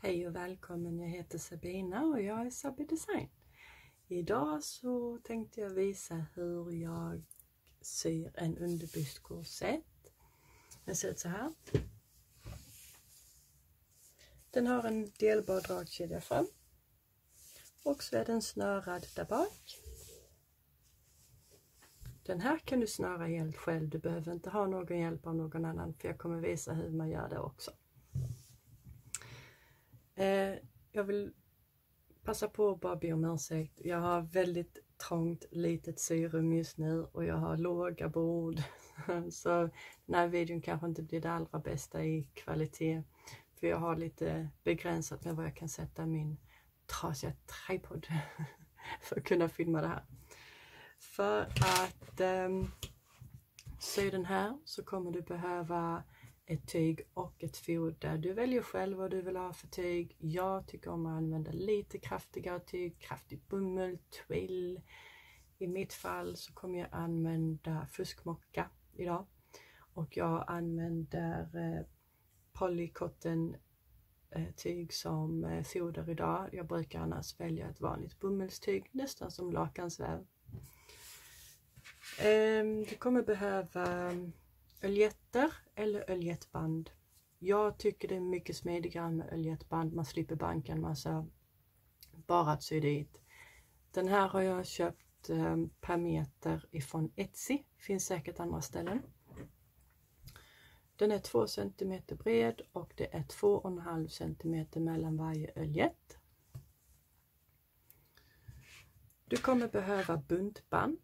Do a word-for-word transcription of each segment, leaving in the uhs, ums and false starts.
Hej och välkommen, jag heter Sabina och jag är Sabbi Design. Idag så tänkte jag visa hur jag syr en underbyst korsett. Den ser ut så här. Den har en delbar dragkedja fram. Och så är den snörad där bak. Den här kan du snöra helt själv, du behöver inte ha någon hjälp av någon annan, för jag kommer visa hur man gör det också. Eh, jag vill passa på att bara be om ursäkt. Jag har väldigt trångt litet syrum just nu och jag har låga bord. Så den här videon kanske inte blir det allra bästa i kvalitet. För jag har lite begränsat med vad jag kan sätta min trasiga tripod för att kunna filma det här. För att eh, sy den här så kommer du behöva ett tyg och ett foder. Du väljer själv vad du vill ha för tyg. Jag tycker om att använda lite kraftigare tyg, kraftig bomull, twill. I mitt fall så kommer jag använda fuskmocka idag. Och jag använder eh, polycotton eh, tyg som eh, foder idag. Jag brukar annars välja ett vanligt bomullstyg, nästan som lakansväv. Eh, du kommer behöva öljetter eller öljettband. Jag tycker det är mycket smidigare med öljettband. Man slipper banka en massa bara att sy dit. Den här har jag köpt eh, per meter ifrån Etsy. Finns säkert andra ställen. Den är två centimeter bred och det är två och en halv centimeter mellan varje öljett. Du kommer behöva buntband.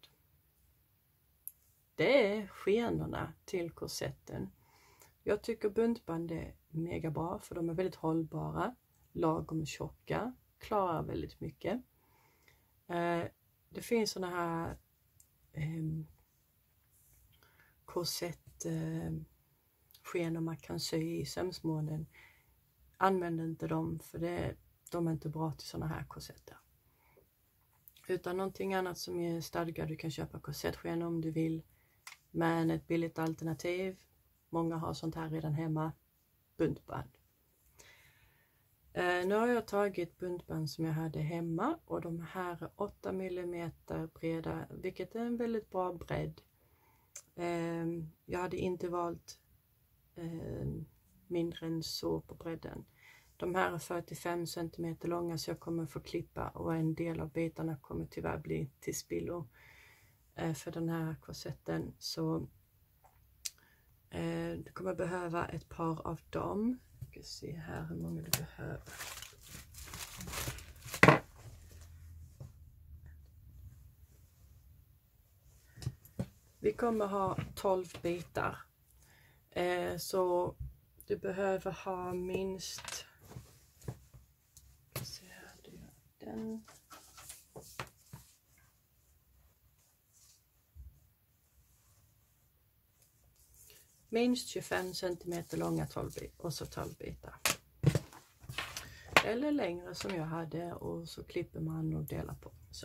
Det är skenorna till korsetten. Jag tycker buntband är mega bra för de är väldigt hållbara, lagom tjocka, klarar väldigt mycket. Eh, det finns såna här eh, korsett eh, skenor man kan sy i sömsmånen. Använd inte dem för det, de är inte bra till såna här korsetter. Utan någonting annat som är stadgar, du kan köpa korsettskenor om du vill. Men ett billigt alternativ, många har sånt här redan hemma, buntband. Eh, nu har jag tagit buntband som jag hade hemma och de här är åtta millimeter breda, vilket är en väldigt bra bredd. Eh, jag hade inte valt eh, mindre än så på bredden. De här är fyrtiofem centimeter långa så jag kommer få klippa och en del av bitarna kommer tyvärr bli till spillo. För den här korsetten så eh, du kommer behöva ett par av dem. Jag ska se här hur många du behöver. Vi kommer ha tolv bitar. Eh, så du behöver ha minst, ska se här, du gör den. Minst tjugofem centimeter långa tolv bitar och så tolv bitar. Eller längre som jag hade och så klipper man och delar på. Så.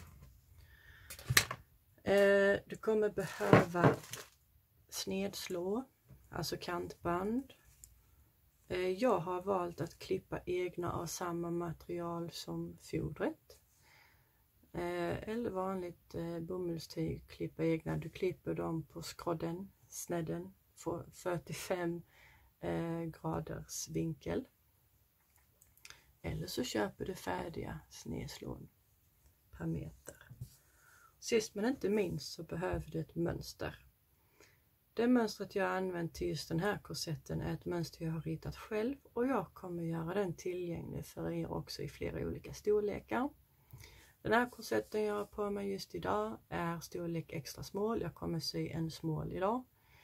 Eh, du kommer behöva snedslå, alltså kantband. Eh, jag har valt att klippa egna av samma material som fodret. Eh, eller vanligt eh, bomullstyg, klippa egna. Du klipper dem på skrodden, snedden. Får fyrtiofem eh, graders vinkel. Eller så köper du färdiga snedslån per meter. Sist men inte minst så behöver du ett mönster. Det mönstret jag har använt till just den här korsetten är ett mönster jag har ritat själv. Och jag kommer göra den tillgänglig för er också i flera olika storlekar. Den här korsetten jag har på mig just idag är storlek extra small. Jag kommer sy en small idag.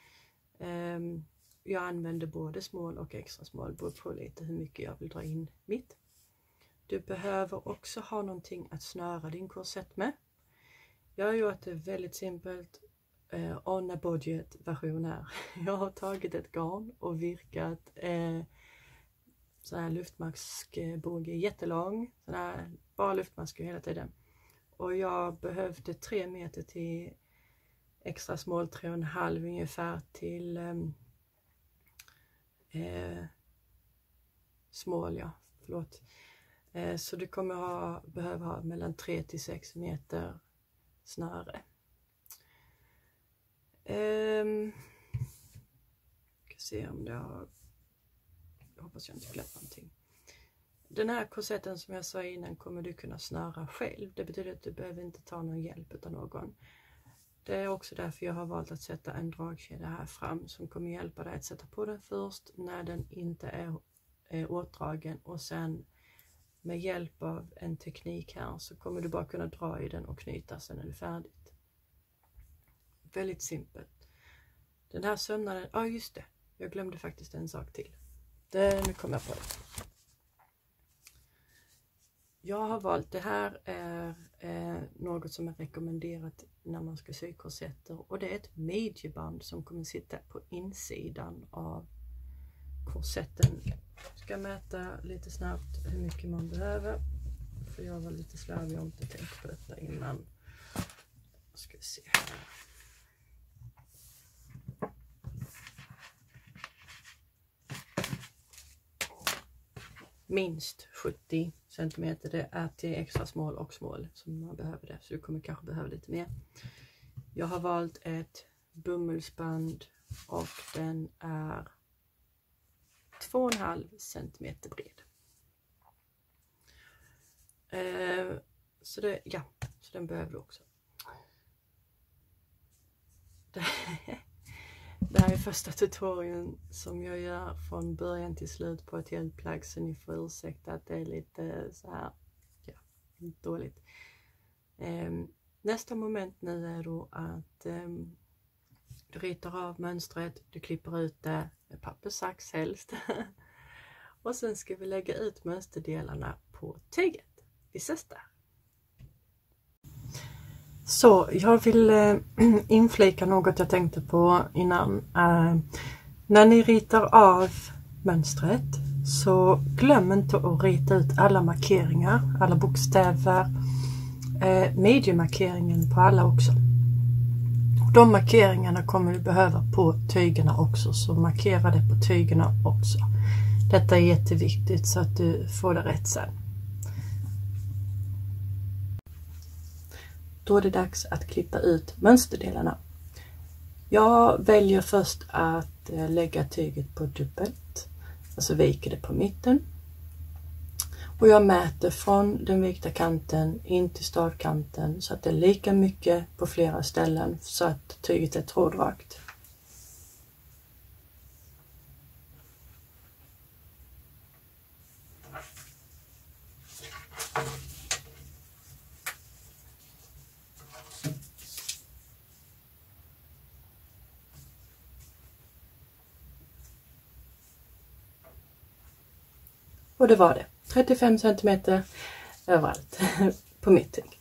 Jag använder både small och extra small, beror på lite hur mycket jag vill dra in mitt. Du behöver också ha någonting att snöra din korsett med. Jag har gjort det väldigt simpelt, eh, on a budget version här. Jag har tagit ett garn och virkat eh, sån här luftmaskbåge jättelång, sån här bara luftmasker hela tiden. Och jag behövde tre meter till extra small, tre och en halv ungefär till eh, small, ja, Förlåt. Eh, så du kommer ha, behöva ha mellan tre till sex meter snöre. Um, ska se om det har, jag hoppas jag inte glömt någonting. Den här korsetten som jag sa innan kommer du kunna snöra själv. Det betyder att du behöver inte ta någon hjälp av någon. Det är också därför jag har valt att sätta en dragkedja här fram som kommer hjälpa dig att sätta på den först när den inte är, är åtdragen, och sen med hjälp av en teknik här så kommer du bara kunna dra i den och knyta sen är det färdigt. Väldigt simpelt. Den här sömnaden, ja ah, just det, jag glömde faktiskt en sak till. Det, nu kommer jag på det. Jag har valt, det här är eh, något som är rekommenderat när man ska sy korsetter, och det är ett midjeband som kommer sitta på insidan av korsetten. Jag ska mäta lite snabbt hur mycket man behöver, för jag var lite slarvig och inte tänkt på detta innan. Ska vi se här. Minst sjuttio centimeter, det är till extra smål och smål som man behöver det, så du kommer kanske behöva lite mer. Jag har valt ett bomullsband och den är två komma fem centimeter bred. Eh, så det, ja, så den behöver du också. Det, det här är första tutorialen som jag gör från början till slut på ett helt plagg, så ni får ursäkta att det är lite så här, ja, dåligt. Eh, nästa moment nu är då att eh, du ritar av mönstret, du klipper ut det med pappersax helst. Och sen ska vi lägga ut mönsterdelarna på tyget. Vi ses där. Så jag vill eh, inflika något jag tänkte på innan. Eh, när ni ritar av mönstret så glöm inte att rita ut alla markeringar, alla bokstäver, eh, mediemarkeringen på alla också. De markeringarna kommer du behöva på tygerna också, så markera det på tygerna också. Detta är jätteviktigt så att du får det rätt sen. Då är det dags att klippa ut mönsterdelarna. Jag väljer först att lägga tyget på dubbelt, alltså viker det på mitten. Och jag mäter från den vikta kanten in till startkanten så att det är lika mycket på flera ställen så att tyget är trådrakt. Och det var det. trettiofem centimeter överallt på mitt tyg.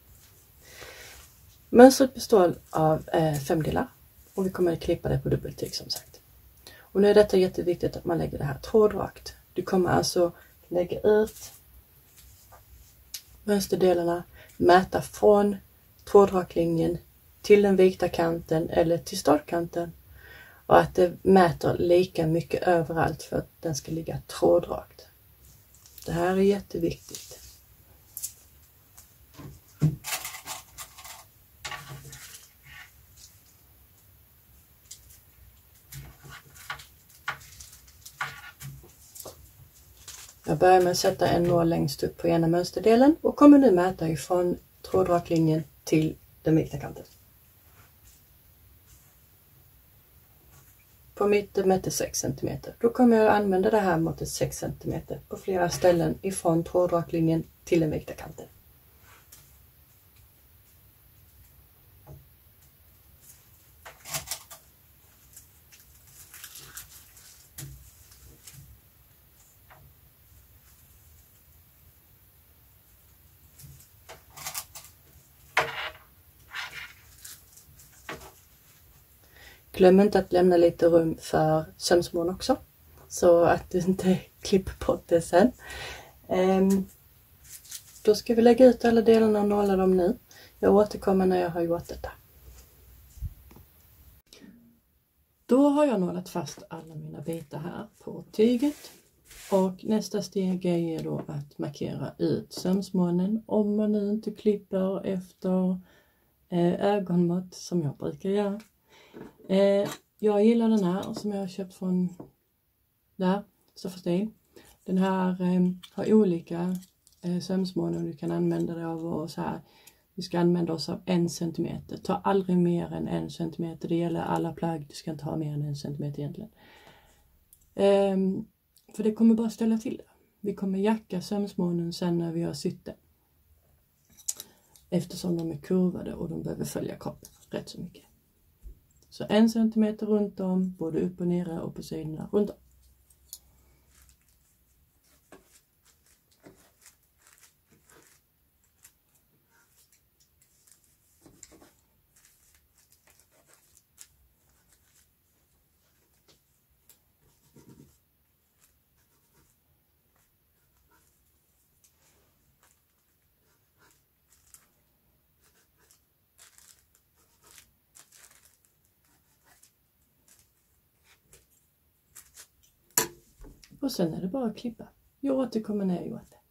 Mönstret består av eh, fem delar och vi kommer att klippa det på dubbeltyg som sagt. Och nu är detta jätteviktigt att man lägger det här trådrakt. Du kommer alltså lägga ut mönsterdelarna, mäta från trådraktlinjen till den vikta kanten eller till startkanten. Och att det mäter lika mycket överallt för att den ska ligga trådrakt. Det här är jätteviktigt. Jag börjar med att sätta en nål längst upp på ena mönsterdelen och kommer nu mäta ifrån trådraktlinjen till den vikta kanten. På mitten mäter sex centimeter. Då kommer jag att använda det här måttet sex centimeter på flera ställen ifrån trådraktlinjen till den vikta kanten. Glöm inte att lämna lite rum för sömsmån också, så att du inte klipper bort det sen. Ehm, då ska vi lägga ut alla delarna och nåla dem nu. Jag återkommer när jag har gjort detta. Då har jag nålat fast alla mina bitar här på tyget. Och nästa steg är då att markera ut sömsmånen om man nu inte klipper efter ögonmått som jag brukar göra. Jag gillar den här som jag har köpt från där, Stoffastin. Den här har olika sömsmånen du kan använda dig av och så här. Vi ska använda oss av en centimeter. Ta aldrig mer än en centimeter. Det gäller alla plagg. Du ska inte ha mer än en centimeter egentligen. Um, för det kommer bara ställa till det. Vi kommer jacka sömsmånen sen när vi har sytt det. Eftersom de är kurvade och de behöver följa kroppen rätt så mycket. Så en centimeter runt om. Både upp och nere och på sidorna runt om. Och sen är det bara att klippa. Jag återkommer när jag gjort det.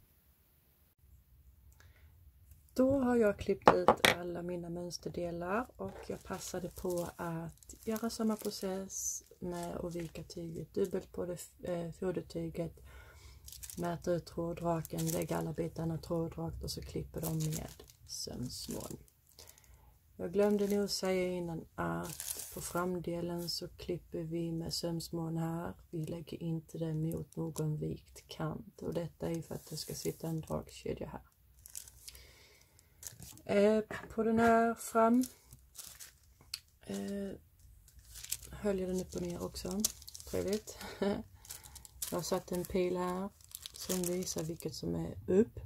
Då har jag klippt ut alla mina mönsterdelar och jag passade på att göra samma process med att vika tyget dubbelt på det eh, fodertyget. Mäta ut trådraken, lägga alla bitarna trådrakt och så klipper de med sömsmån. Jag glömde nog säga innan att på framdelen så klipper vi med sömsmån här. Vi lägger inte det mot någon vikt kant och detta är för att det ska sitta en dragkedja här. Eh, på den här fram eh, höll jag den upp och ner också. Trevligt. Jag har satt en pil här som visar vilket som är upp.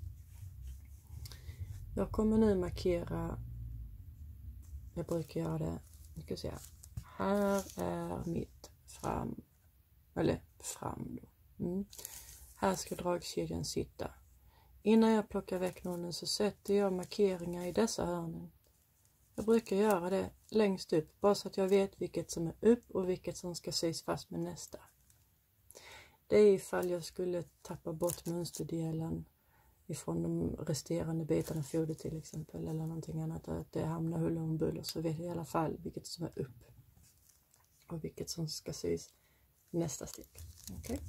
Jag kommer nu markera. Jag brukar göra det. Vi ska se. Här är mitt fram. Eller fram då. Mm. Här ska dragkedjan sitta. Innan jag plockar väck nålen så sätter jag markeringar i dessa hörnen. Jag brukar göra det längst upp. Bara så att jag vet vilket som är upp och vilket som ska sys fast med nästa. Det är ifall jag skulle tappa bort mönsterdelen ifrån de resterande bitarna foder till exempel eller någonting annat, att det hamnar huller om buller, så vet jag i alla fall vilket som är upp och vilket som ska sys nästa steg. Okay.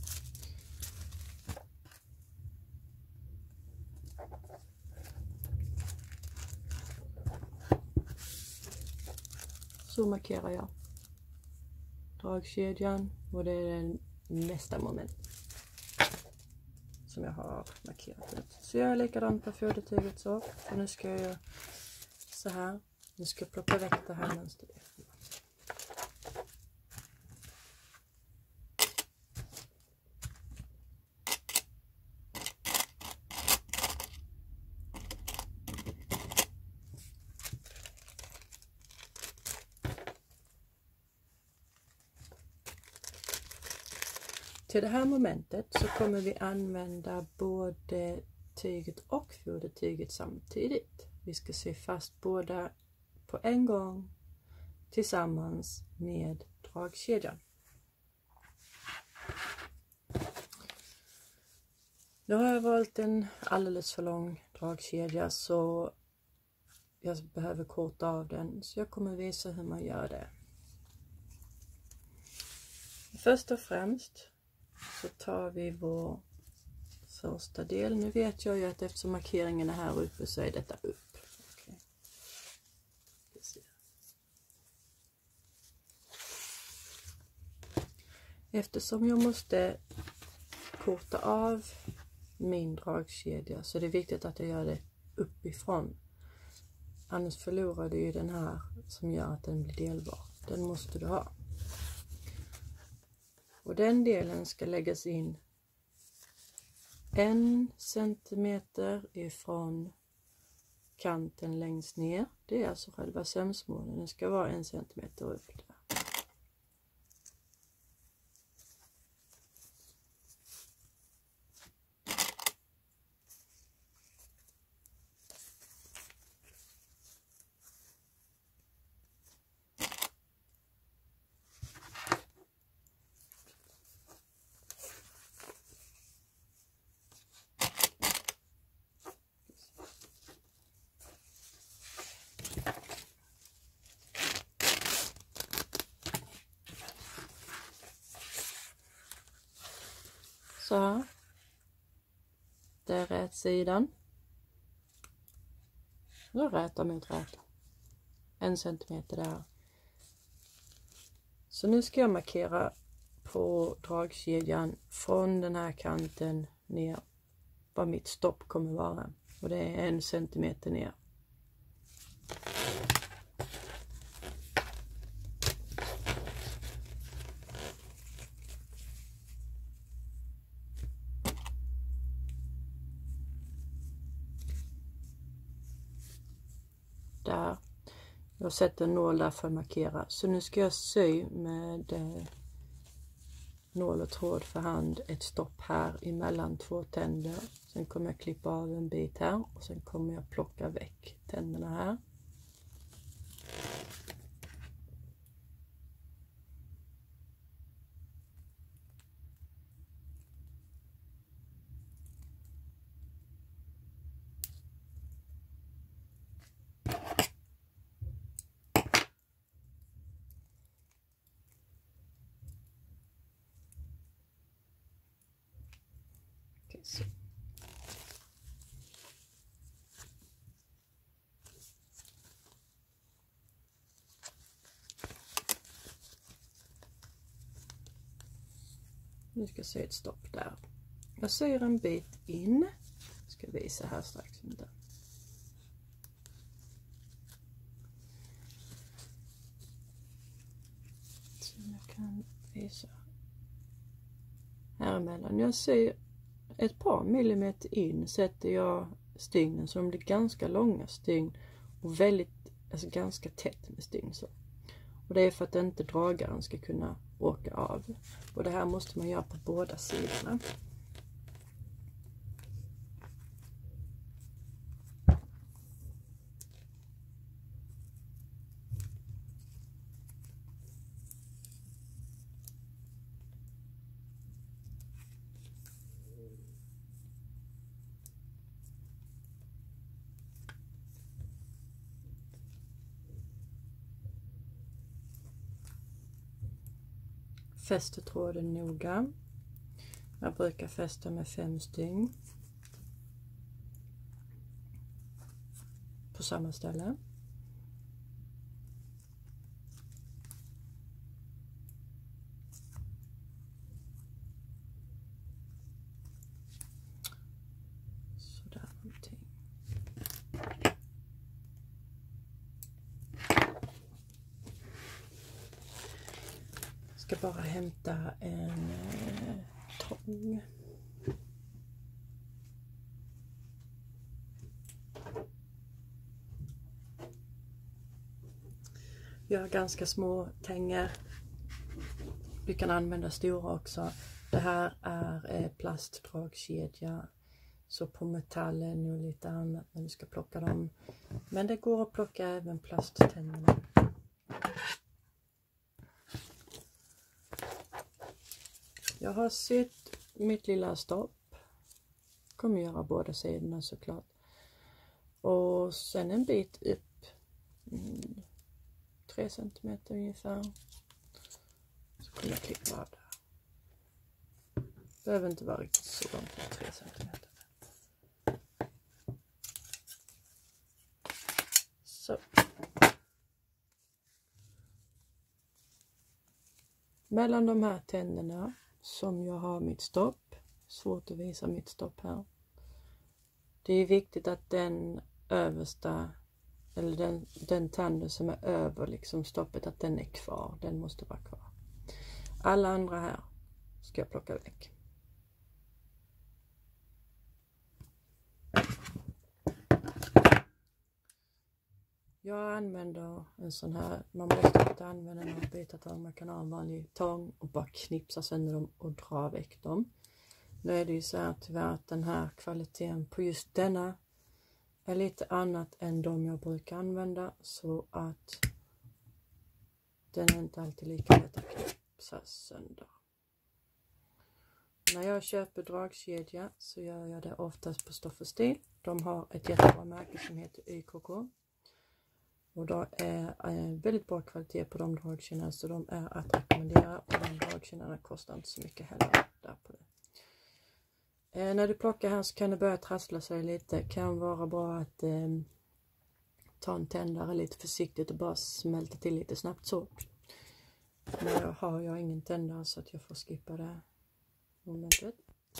Så markerar jag dragkedjan och det är den nästa moment som jag har markerat ut. Så jag är likadant på fodertyget så. Och nu ska jag göra så här. Nu ska jag plocka väck det här mönstret. Till det här momentet så kommer vi använda både tyget och fodertyget samtidigt. Vi ska sy fast båda på en gång tillsammans med dragkedjan. Nu har jag valt en alldeles för lång dragkedja så jag behöver korta av den. Så jag kommer visa hur man gör det. Först och främst så tar vi vår första del. Nu vet jag ju att eftersom markeringen är här uppe så är detta upp. Okay. Eftersom jag måste korta av min dragkedja så är det viktigt att jag gör det uppifrån. Annars förlorar du ju den här som gör att den blir delbar. Den måste du ha. Och den delen ska läggas in en centimeter ifrån kanten längst ner. Det är alltså själva sömsmånen. Den ska vara en centimeter upp där. Så här. Det är rätt sidan. Och räta mot räta. En centimeter där. Så nu ska jag markera på dragkedjan från den här kanten ner vad mitt stopp kommer vara. Och det är en centimeter ner. Där. Jag sätter en nål där för att markera. Så nu ska jag sy med eh, nål och tråd för hand ett stopp här emellan två tänder. Sen kommer jag klippa av en bit här och sen kommer jag plocka väck tänderna här. Så. Nu ska jag sy ett stopp där. Jag syr en bit in. Jag ska visa här strax. Inte. Så jag kan visa här emellan. Jag syr ett par millimeter in sätter jag stygnen så de blir ganska långa stygn och väldigt, alltså ganska tätt med stygn så. Och det är för att inte dragaren ska kunna åka av. Och det här måste man göra på båda sidorna. Fäster tråden noga. Jag brukar fästa med fem stygn på samma ställe. Sådär någonting. Ska bara hämta en eh, tång. Jag har ganska små tänger. Du kan använda stora också. Det här är eh, plastdragkedja. Så på metallen och lite annat när du ska plocka dem. Men det går att plocka även plasttänderna. Jag har sytt mitt lilla stopp. Kommer göra båda sidorna såklart. Och sen en bit upp. Mm, tre centimeter ungefär. Så kommer jag klippa av där. Behöver inte vara riktigt så långt med tre centimeter. Så. Mellan de här tänderna som jag har mitt stopp. Svårt att visa mitt stopp här. Det är viktigt att den översta eller den, den tanden som är över liksom stoppet, att den är kvar. Den måste vara kvar. Alla andra här ska jag plocka väck. Jag använder en sån här, man måste inte använda en avbitartång, man kan ha en vanlig tång och bara knipsa sönder dem och dra väck dem. Nu är det ju så här tyvärr att den här kvaliteten på just denna är lite annat än de jag brukar använda, så att den är inte alltid lika lätt att knipsa sönder. När jag köper dragkedja så gör jag det oftast på Stoff och Stil. De har ett jättebra märke som heter Y K K. Och då är väldigt bra kvalitet på de dragkedjorna, så de är att rekommendera. Och de dragkedjorna kostar inte så mycket heller där på det. Eh, när du plockar här så kan det börja trassla sig lite. Kan vara bra att eh, ta en tändare lite försiktigt och bara smälta till lite snabbt så. Men jag har jag ingen tändare så att jag får skippa det här momentet.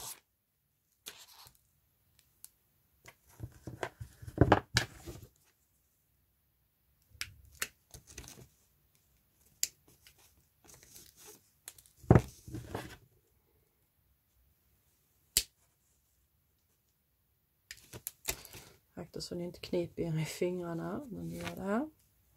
Akta så ni inte kniper er i fingrarna när ni gör det här.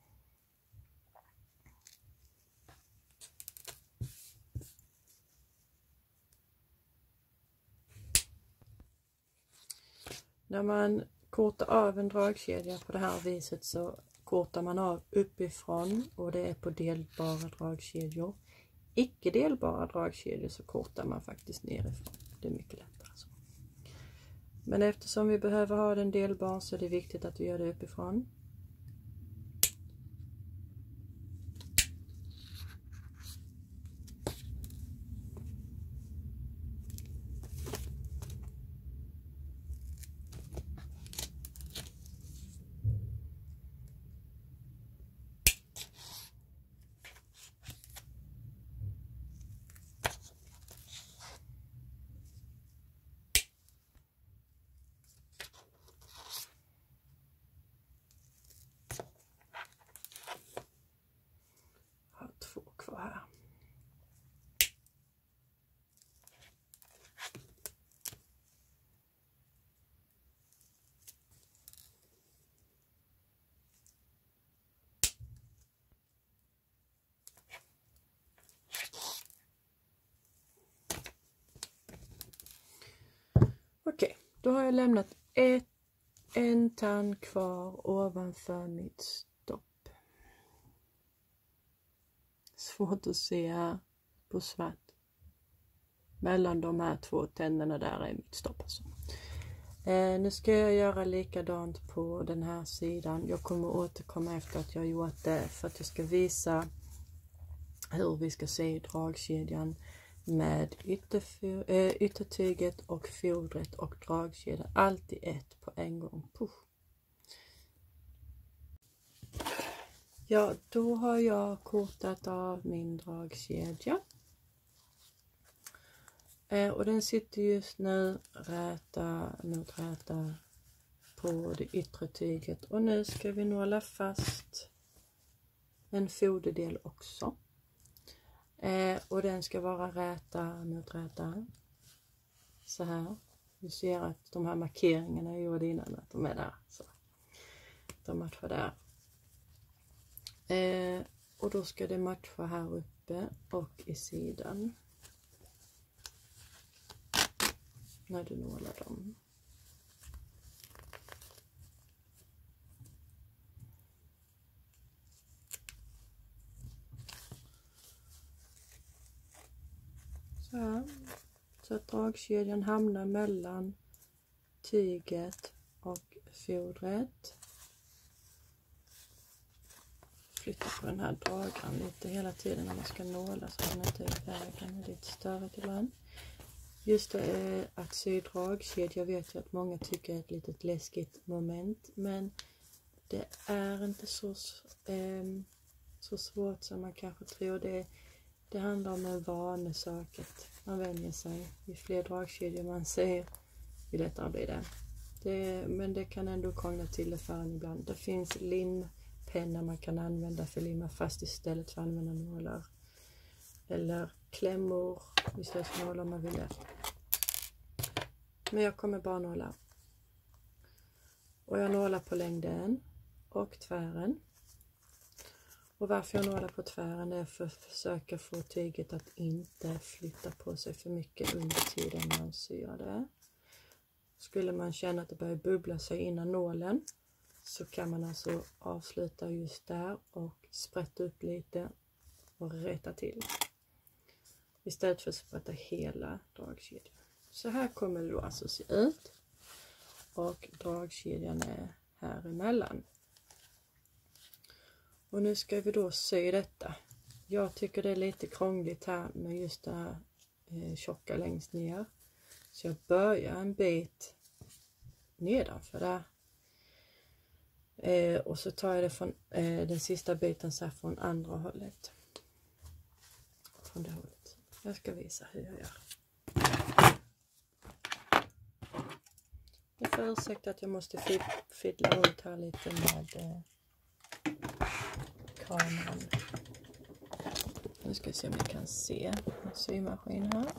När man kortar av en dragkedja på det här viset så kortar man av uppifrån och det är på delbara dragkedjor. Icke delbara dragkedjor så kortar man faktiskt nerifrån. Det är mycket lättare så. Men eftersom vi behöver ha den delbar så är det viktigt att vi gör det uppifrån. Två kvar här. Okej, då har jag lämnat ett, en tand kvar ovanför mitt stopp. Svårt att se här på svart. Mellan de här två tänderna där är mitt stopp. Alltså. Eh, nu ska jag göra likadant på den här sidan. Jag kommer återkomma efter att jag gjort det för att jag ska visa hur vi ska se dragkedjan med ytter, äh, yttertyget och fodret och dragkedjan. Allt i ett på en gång. Puff. Ja, då har jag kortat av min dragkedja. Eh, och den sitter just nu räta mot räta på det yttre tyget. Och nu ska vi nåla fast en foderdel också. Eh, och den ska vara räta mot räta. Så här. Du ser att de här markeringarna jag gjorde innan, att de är där. Så. De matchar där. Eh, och då ska det matcha här uppe och i sidan. När du nålar dem. Så här. Så att dragkedjan hamnar mellan tyget och fodret. Flytta på den här dragaren lite hela tiden när man ska nåla så den inte är i vägen. Det är lite störigt ibland. Just det, att sy dragkedja, jag vet ju att många tycker är ett litet läskigt moment. Men det är inte så, eh, så svårt som man kanske tror. Det, det handlar om en vanesak att man vänjer sig. Ju fler dragkedjor man ser, ju lättare blir det. det. Men det kan ändå krångla till det för en ibland. Det finns limpenna man kan använda för att limma fast istället för att använda nålar. Eller klämmor istället för nålar om man vill det. Men jag kommer bara nåla. Och jag nålar på längden och tvären. Och varför jag nålar på tvären är för att försöka få tyget att inte flytta på sig för mycket under tiden man syr det. Skulle man känna att det börjar bubbla sig innan nålen så kan man alltså avsluta just där och sprätta upp lite och rätta till. Istället för att sprätta hela dragkedjan. Så här kommer det då alltså se ut. Och dragkedjan är här emellan. Och nu ska vi då sy detta. Jag tycker det är lite krångligt här med just det här eh, tjocka längst ner. Så jag börjar en bit nedanför där. Eh, och så tar jag det från eh, den sista biten så här från andra hållet. Från det hållet. Jag ska visa hur jag gör. Jag får ursäkta att jag måste fiddla runt här lite med eh, kameran. Nu ska vi se om ni kan se en symaskin här.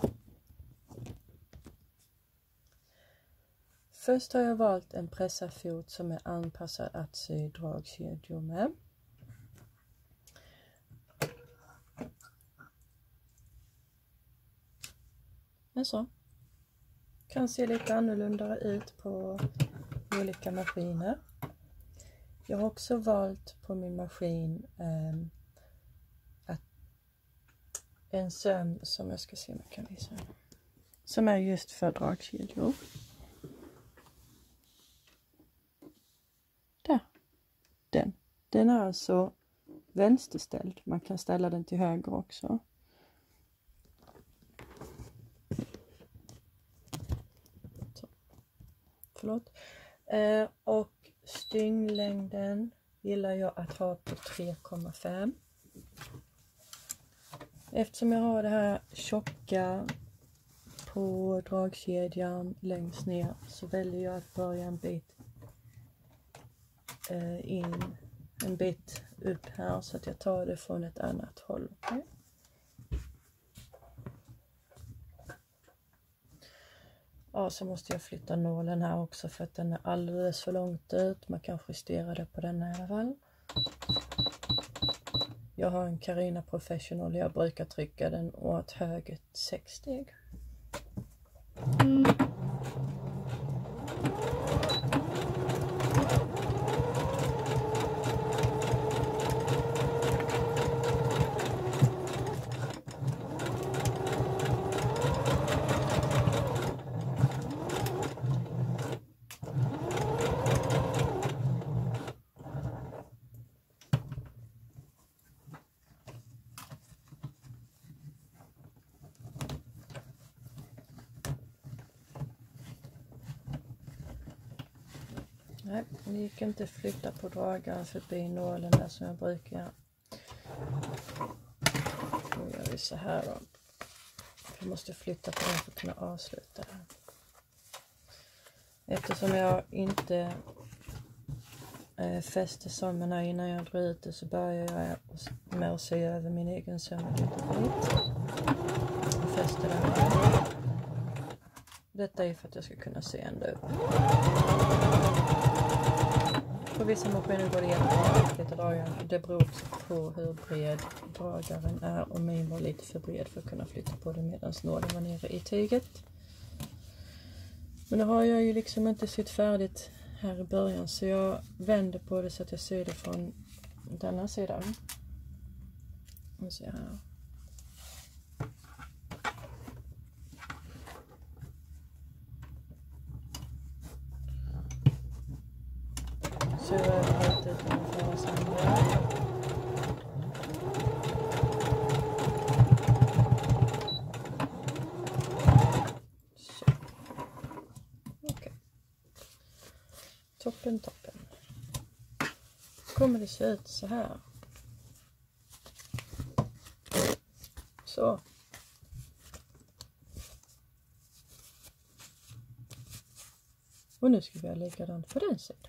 Först har jag valt en pressarfot som är anpassad att sy dragkedjor med. Men så. Kan se lite annorlunda ut på olika maskiner. Jag har också valt på min maskin eh, att en söm som jag ska se om jag kan visa. Som är just för dragkedjor. Där. Den. Den är alltså vänsterställd. Man kan ställa den till höger också. Så. Förlåt. Eh, och stynglängden gillar jag att ha på tre komma fem. Eftersom jag har det här tjocka på dragkedjan längst ner så väljer jag att börja en bit eh, in, en bit upp här så att jag tar det från ett annat håll. Okay? Ja, så måste jag flytta nålen här också för att den är alldeles för långt ut. Man kan justera det på den här i alla fall. Jag har en Carina Professional. Jag brukar trycka den åt höger sex steg. Mm. Nej, det gick inte flytta på dragaren förbi nålen där som jag brukar göra. Nu gör vi så här då. Jag måste flytta på den för att kunna avsluta det. Eftersom jag inte äh, fäster sömmarna innan jag drar ut det så börjar jag med att se över min egen söm lite bit. Jag fäster den här. Detta är för att jag ska kunna se ända upp. På vissa maskiner går det jättebra lite dragaren. Det beror också på hur bred dragaren är. Och min var lite för bred för att kunna flytta på det medan nålen var nere i tyget. Men nu har jag ju liksom inte sytt färdigt här i början. Så jag vänder på det så att jag syr det från denna sidan. Nu ser jag här. Så jag har helt utan att föra samman. Så. Okej. Okay. Toppen, toppen. Kommer det se ut så här. Så. Och nu ska vi göra likadant på den sidan.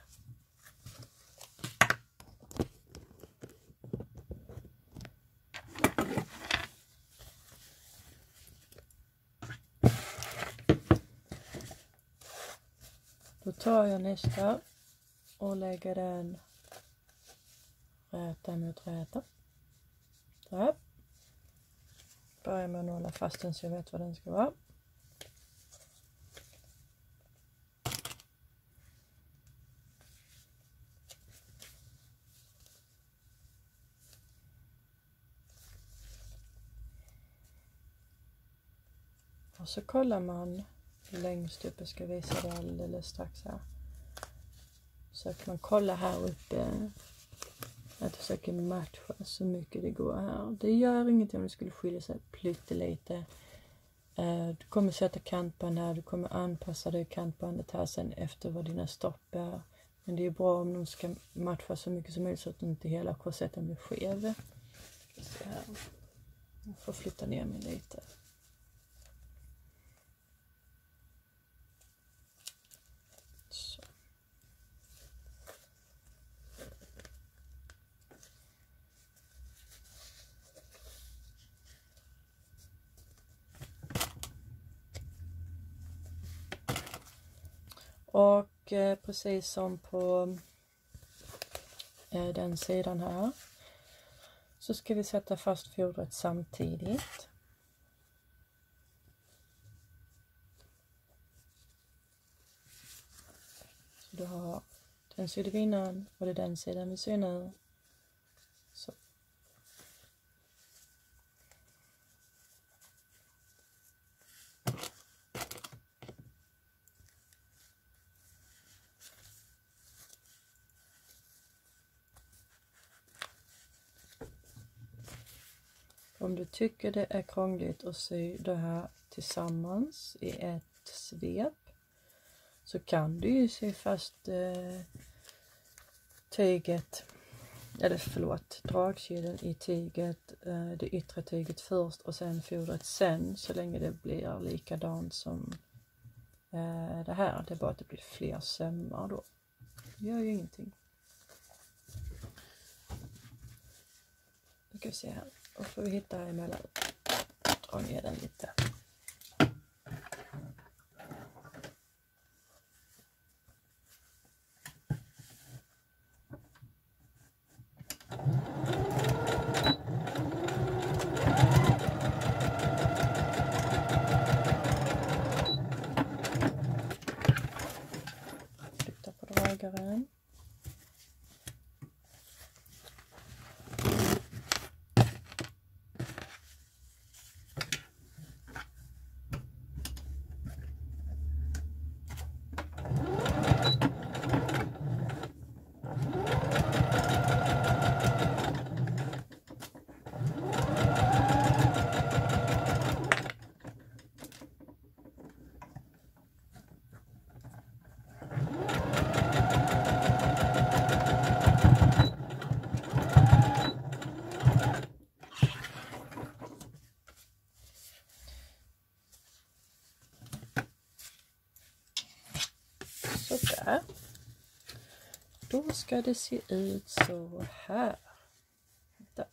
Då tar jag nästa och lägger den räta mot räta. Så här. Börjar med att nåla fast den så jag vet vad den ska vara. Och så kollar man längst upp, jag ska visa det alldeles strax här. Så att man kollar här uppe att försöka matcha så mycket det går här. Det gör ingenting om det skulle skilja sig pyttelite. Du kommer sätta kantband här, du kommer anpassa det kantbandet här sen efter vad dina stopp är. Men det är bra om de ska matcha så mycket som möjligt så att inte hela korsetten blir skev. Så här. Jag får flytta ner mig lite. Så. Och eh, precis som på eh, den sidan här så ska vi sätta fast fodret samtidigt. Så du har den sydde vi innan och det är den sidan vi syr nu. Så. Om du tycker det är krångligt att sy det här tillsammans i ett svep så kan du ju sy fast eh, tyget, eller förlåt, dragkedjan i tyget, eh, det yttre tyget först och sen fodret sen, så länge det blir likadant som eh, det här. Det är bara att det blir fler sömmar då. Det gör ju ingenting. Nu ska vi se här. Och får vi hitta här emellan. Dra ner den lite. Flytta på dragaren. Sådär. Då ska det se ut så här. Där.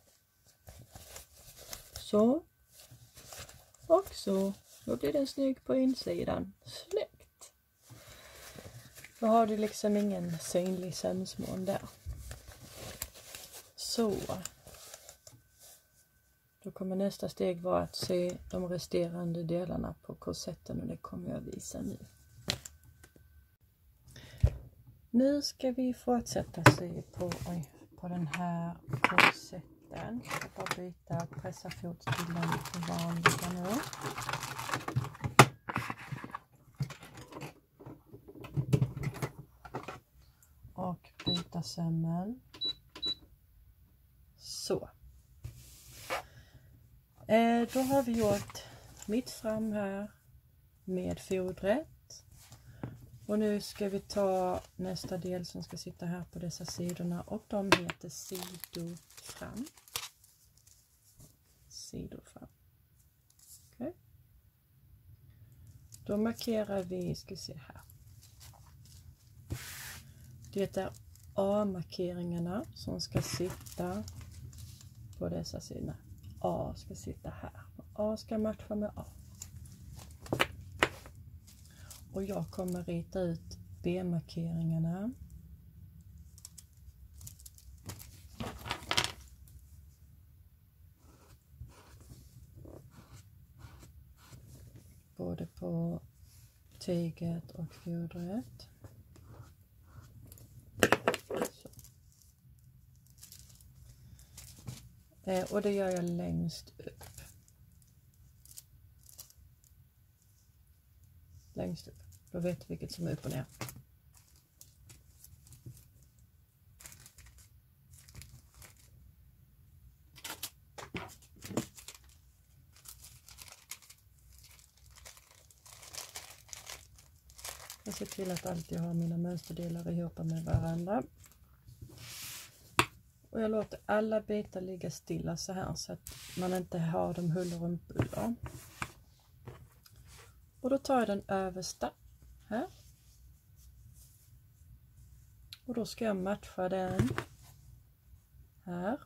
Så. Och så. Då blir den snygg på insidan. Snyggt. Då har du liksom ingen synlig sömsmån där. Så. Då kommer nästa steg vara att sy de resterande delarna på korsetten och det kommer jag visa nu. Nu ska vi fortsätta sy på, oj, på den här korsetten. Jag ska bara byta pressa fot till den vanliga nu. Och byta sömmen. Så. Eh, då har vi gjort mitt fram här med fodret. Och nu ska vi ta nästa del som ska sitta här på dessa sidorna och de heter sidor fram. Sidor fram. Okay. Då markerar vi, ska se här. Det är A-markeringarna som ska sitta på dessa sidorna. A ska sitta här. A ska matcha med A. Och jag kommer rita ut B-markeringarna. Både på tyget och fodret. Så. Eh, och det gör jag längst upp. Längst upp. Då vet vi vilket som är upp och ner. Jag ser till att alltid ha mina mönsterdelar ihop med varandra. Och jag låter alla bitar ligga stilla så här så att man inte har dem huller om buller. Och då tar jag den översta här. Och då ska jag matcha den här.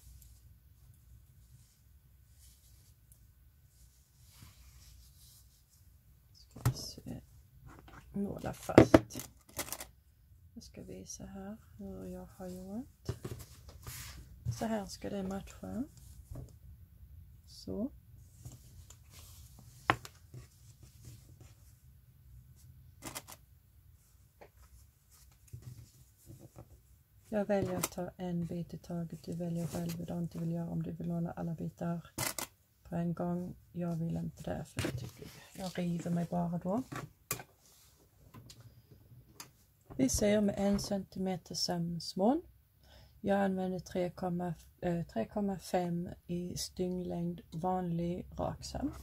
Ska vi se. Nåla fast. Jag ska visa här hur jag har gjort. Så här ska det matcha. Så. Jag väljer att ta en bit i taget. Du väljer själv hur du inte vill göra, om du vill hålla alla bitar på en gång. Jag vill inte det, för jag tycker jag river mig bara då. Vi ser med en centimeter sömsmån. Jag använder tre komma fem i stynglängd vanlig raksöm.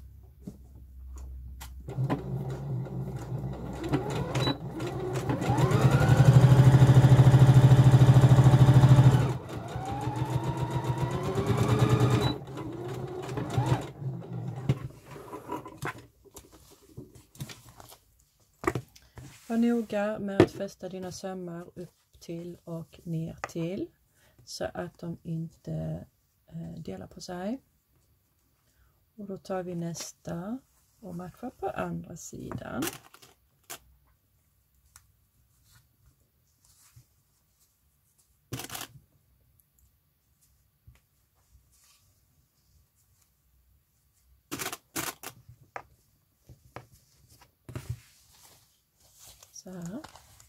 Var noga med att fästa dina sömmar upp till och ner till så att de inte eh, delar på sig. Och då tar vi nästa och matchar på andra sidan. Så här.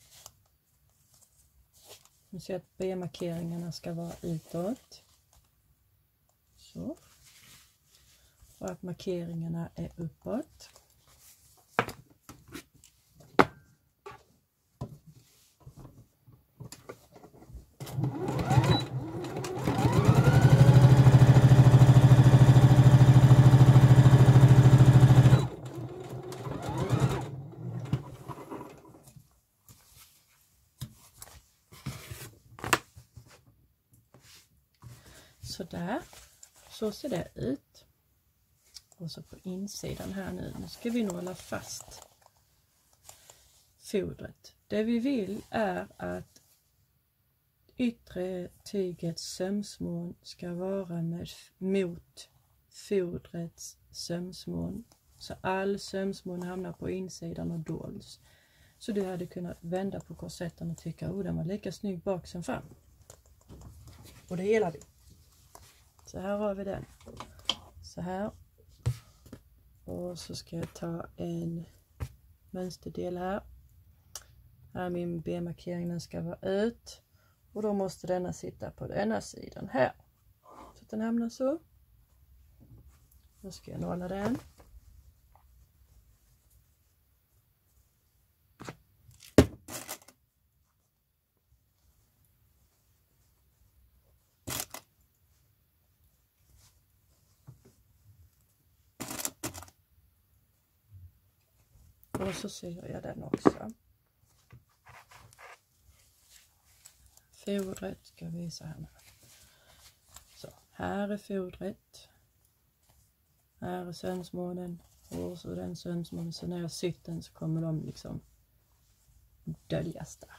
Nu ser jag att B-markeringarna ska vara utåt. Så. Och att markeringarna är uppåt. Så där, så ser det ut. Och så på insidan här nu, nu ska vi nåla fast fodret. Det vi vill är att yttre tygets sömsmån ska vara med mot fodrets sömsmån. Så all sömsmån hamnar på insidan och dols. Så du hade kunnat vända på korsetten och tycka att oh, den var lika snygg bak som fram. Och det gillar vi. Så här har vi den. Så här. Och så ska jag ta en mönsterdel här. Här är min B-markering, den ska vara ut. Och då måste denna sitta på denna sidan här. Så att den hamnar så. Då ska jag nåla den. Och så syr jag den också. Fodret ska jag visa här nu. Så, här är fodret. Här är sömsmånen. Och så den sömsmånen. Så när jag sytt den så kommer de liksom döljas där.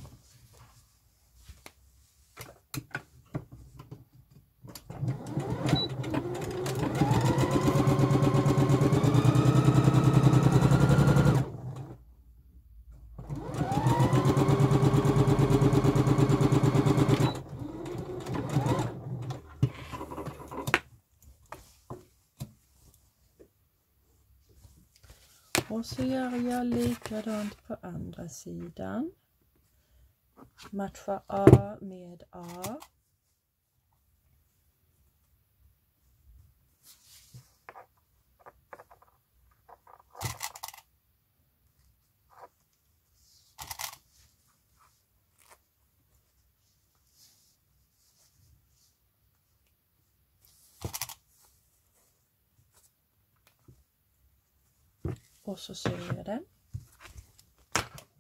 Och så gör jag likadant på andra sidan. Matcha A med A. Och så syr jag den.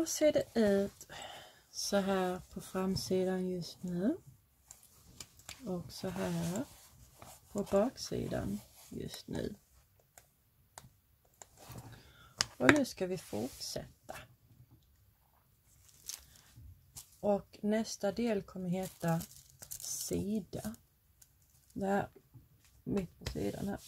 Då ser det ut så här på framsidan just nu. Och så här på baksidan just nu. Och nu ska vi fortsätta. Och nästa del kommer heta sida. Där mitt på sidan här.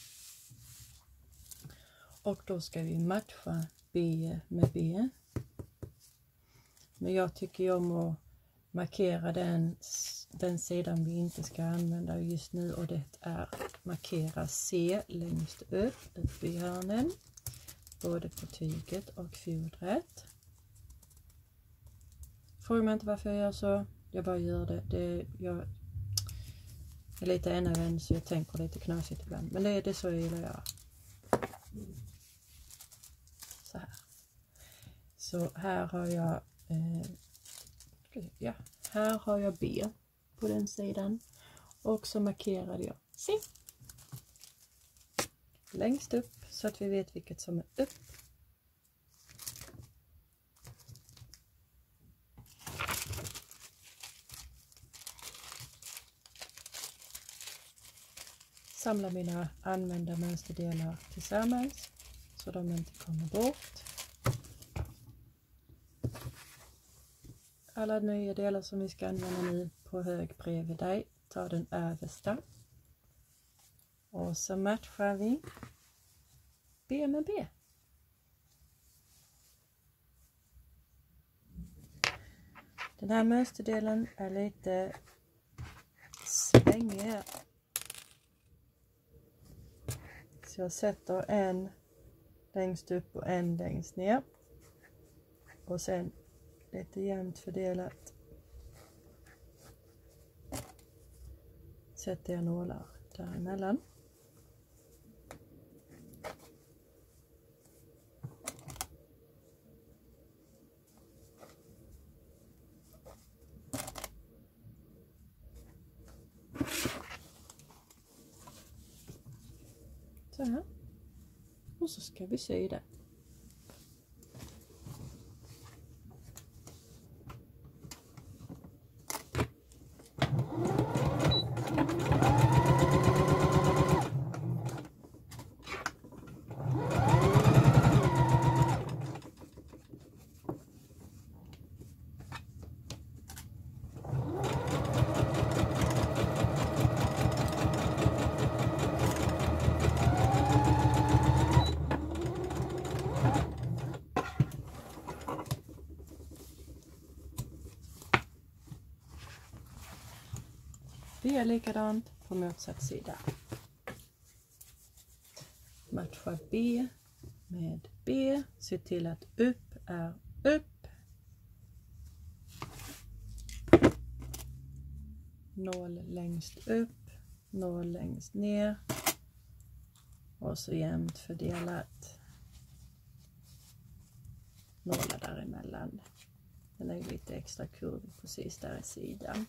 Och då ska vi matcha B med B. Men jag tycker ju om att markera den, den sidan vi inte ska använda just nu. Och det är markera C längst upp, upp i hörnen. Både på tyget och fodret. Fråga mig inte varför jag gör så. Jag bara gör det. det jag är lite enarvänd så jag tänker lite knasigt ibland. Men det är det så jag gillar att göra. Så här. Så här har jag eh, ja, här har jag B på den sidan. Och så markerade jag C längst upp så att vi vet vilket som är upp. Samla mina använda mönsterdelar tillsammans så de inte kommer bort. Alla nya delar som vi ska använda nu på hög bredvid dig, ta den översta. Och så matchar vi B med B. Den här mönsterdelen är lite svängig. Så jag sätter en längst upp och en längst ner. Och sen lite jämnt fördelat sätter jag nålar däremellan. Så här. Och så ska vi sy det. Det är likadant på motsatt sida. Matcha B med B. Se till att upp är upp. Nål längst upp. Nål längst ner. Och så jämnt fördelat. Nålar däremellan. Den är lite extra kurv precis där i sidan.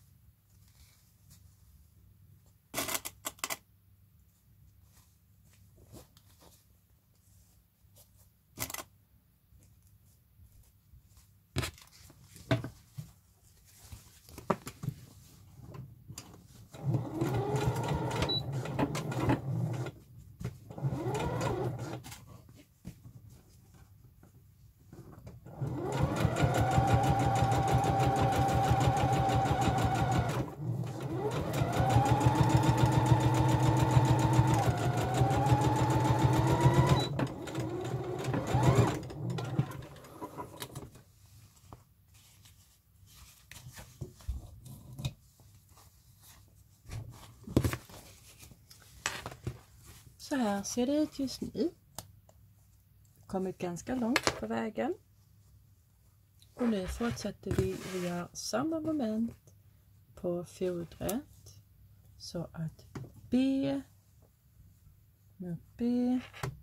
Så här ser det ut just nu. Kommit ganska långt på vägen. Och nu fortsätter vi och gör samma moment på fodret. Så att B med B.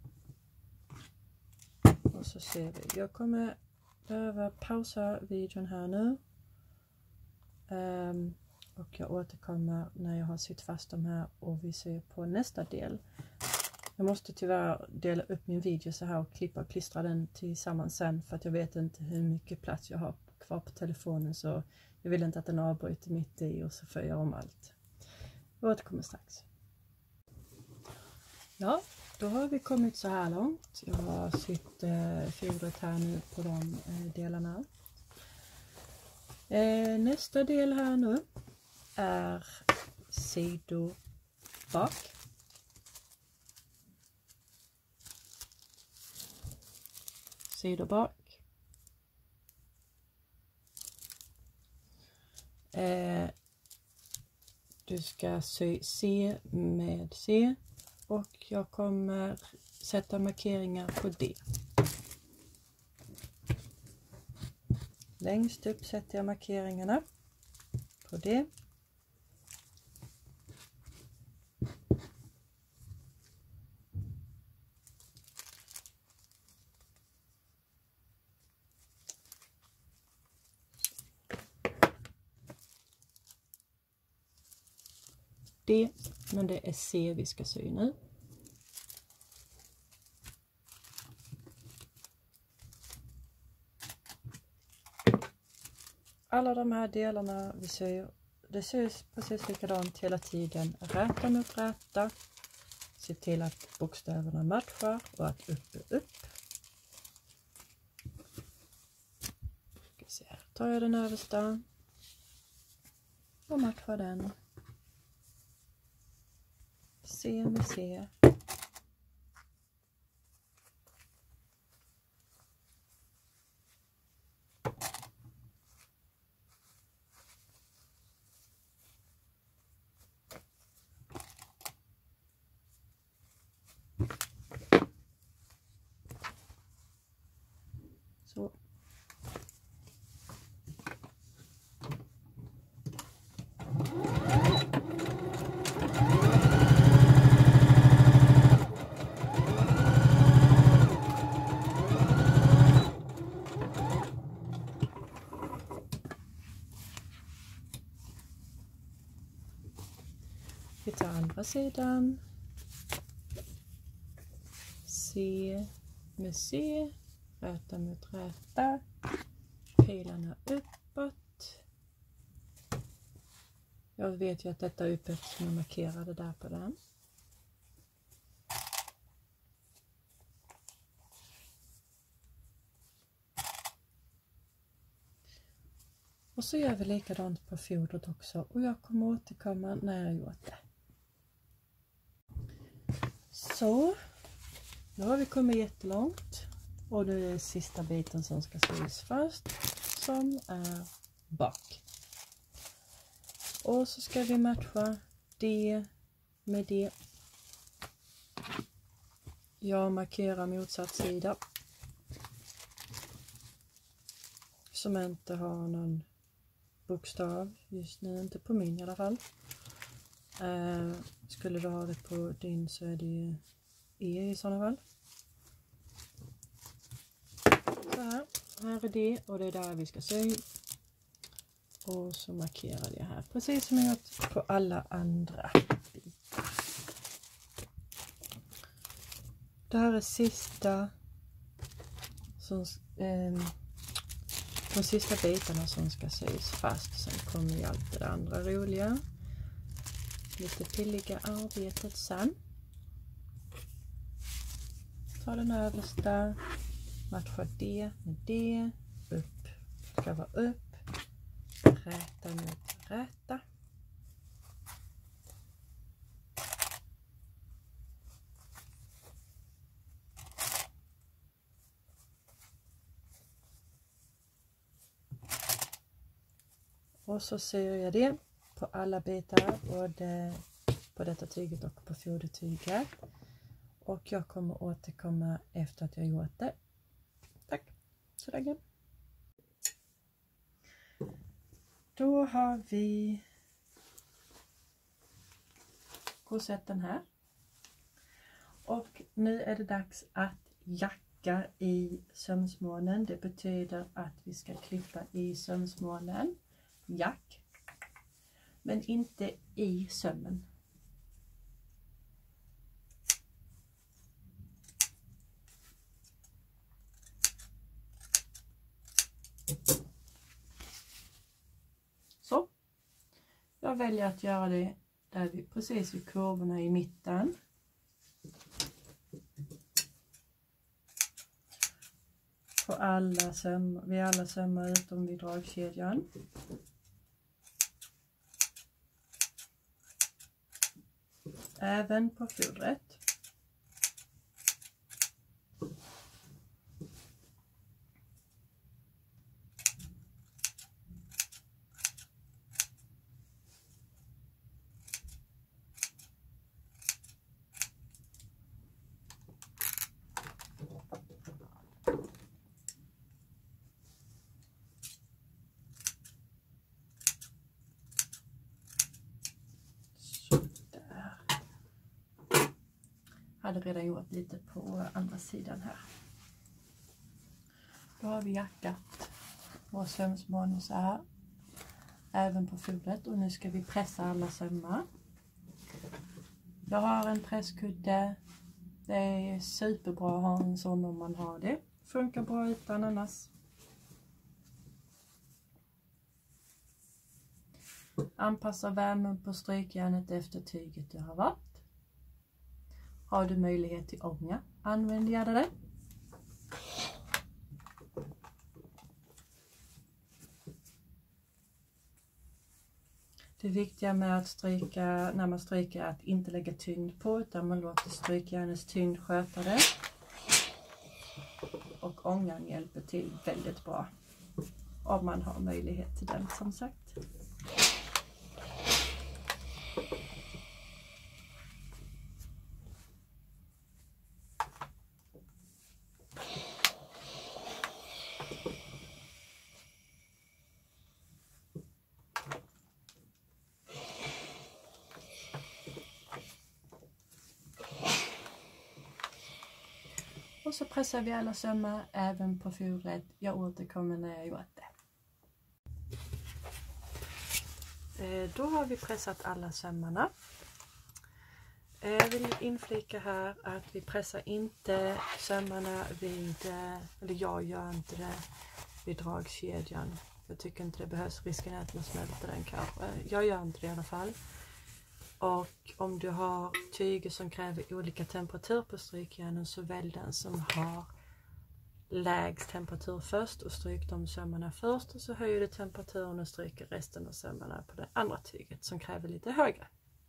Och så ser vi. Jag kommer behöva pausa videon här nu. Um, och jag återkommer när jag har sytt fast de här och vi ser på nästa del. Jag måste tyvärr dela upp min video så här och klippa och klistra den tillsammans sen. För att jag vet inte hur mycket plats jag har kvar på telefonen. Så jag vill inte att den avbryter mitt i och så får jag göra om allt. Jag återkommer strax. Ja, då har vi kommit så här långt. Jag har sytt eh, fodret här nu på de eh, delarna. Eh, nästa del här nu är sidor bak. Sidor bak. Eh, du ska sy C med C och jag kommer sätta markeringar på D. Längst upp sätter jag markeringarna på D. D, men det är C vi ska sy nu. Alla de här delarna vi syr, det syrs precis likadant hela tiden. Räta mot räta. Se till att bokstäverna matchar och att upp är upp. Ska se här. Tar jag den översta och matchar den. C med C. Så. Vi tar andra sidan. C med C. Räta mot räta. Pilarna uppåt. Jag vet ju att detta är uppåt som jag markerade där på den. Och så gör vi likadant på fodret också. Och jag kommer återkomma när jag gjort det. Så. Nu har vi kommit jättelångt. Och det är sista biten som ska sys först. Som är bak. Och så ska vi matcha D med D. Jag markerar motsatt sida. Som inte har någon bokstav just nu. Inte på min i alla fall. Eh, skulle du ha det på din så är det ju E i sådana fall. Så här. Här är det och det är där vi ska sy. Och så markerar jag här. Precis som jag gjort på alla andra bitar. Det här är sista som, eh, de sista bitarna som ska sys fast. Sen kommer ju allt det andra roliga. Lite pilliga arbetet sen. Ta den översta. Matcha D med D. Upp. Ska vara upp. Räta mot räta. Och så syr jag det på alla bitar, både på detta tyget och på fodertyget. Och jag kommer återkomma efter att jag gjort det. Tack så länge. Då har vi korsetten här. Och nu är det dags att jacka i sömsmålen. Det betyder att vi ska klippa i sömsmålen. Jack. Men inte i sömmen. Så. Jag väljer att göra det där vi precis vid kurvorna i mitten. På alla sömmar, vid alla sömmar utom vid dragkedjan. Även på fodret. Hade redan gjort lite på andra sidan här. Då har vi jackat vår sömsmån så här. Även på fodret. Och nu ska vi pressa alla sömmar. Jag har en presskudde. Det är superbra att ha en sån om man har det. Funkar bra utan annars. Anpassa värmen på strykjärnet efter tyget du har valt. Har du möjlighet till ånga, använd gärna det. Det viktiga med att stryka, när man stryker, är att inte lägga tyngd på, utan man låter strykjärnets tyngd sköta det. Och ångan hjälper till väldigt bra. Om man har möjlighet till den, som sagt. Och så pressar vi alla sömmar även på fodret. Jag återkommer när jag gjort det. Då har vi pressat alla sömmarna. Jag vill inflika här att vi pressar inte sömmarna vid, eller jag gör inte det vid dragkedjan. Jag tycker inte det behövs, risken är att man smälter den kanske. Jag gör inte det i alla fall. Och om du har tyger som kräver olika temperatur på strykjärnen, så välj den som har lägst temperatur först och stryk de sömmarna först, och så höjer du temperaturen och stryker resten av sömmarna på det andra tyget som kräver lite högre.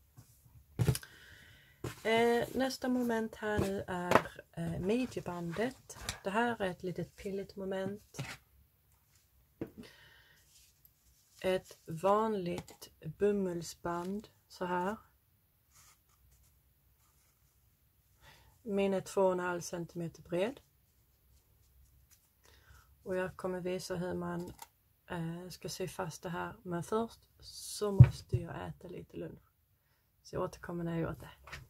Eh, nästa moment här nu är eh, midjebandet. Det här är ett litet pilligt moment. Ett vanligt bomullsband så här. Min är två och en halv centimeter bred. Och jag kommer visa hur man eh, ska sy fast det här. Men först så måste jag äta lite lunch. Så jag återkommer när jag gjort det.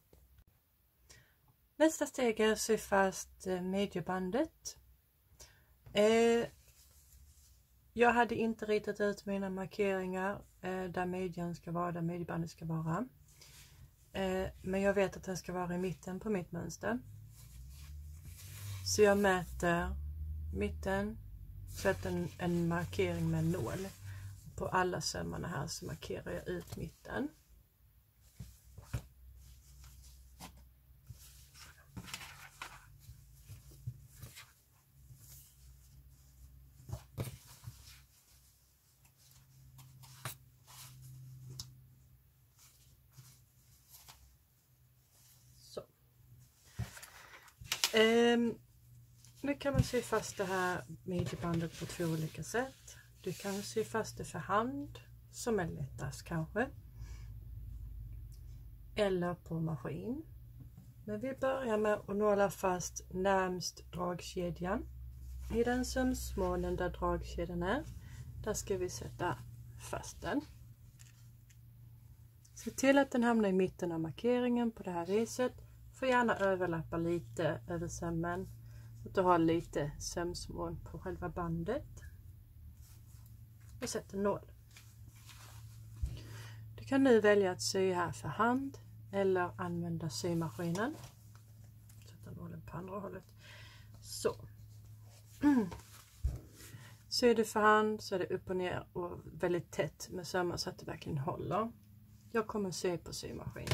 Nästa steg är att sy fast eh, midjebandet. Eh, jag hade inte ritat ut mina markeringar eh, där midjan ska vara, där midjebandet ska vara. Eh, men jag vet att den ska vara i mitten på mitt mönster. Så jag mäter mitten, sätter en, en markering med nål. På alla sömmarna här så markerar jag ut mitten. Um, nu kan man sy fast det här midjebandet på två olika sätt. Du kan sy fast det för hand, som är lättast kanske. Eller på maskin. Men vi börjar med att nåla fast närmst dragkedjan. I den sömsmånen där dragkedjan är, där ska vi sätta fast den. Se till att den hamnar i mitten av markeringen på det här viset. Får gärna överlappa lite över sömmen, så att du har lite sömsmån på själva bandet. Och sätter nål. Du kan nu välja att sy här för hand eller använda symaskinen. Sätta nålen på andra hållet. Så. Syr du för hand så är det upp och ner och väldigt tätt med sömmar så att det verkligen håller. Jag kommer sy på symaskin.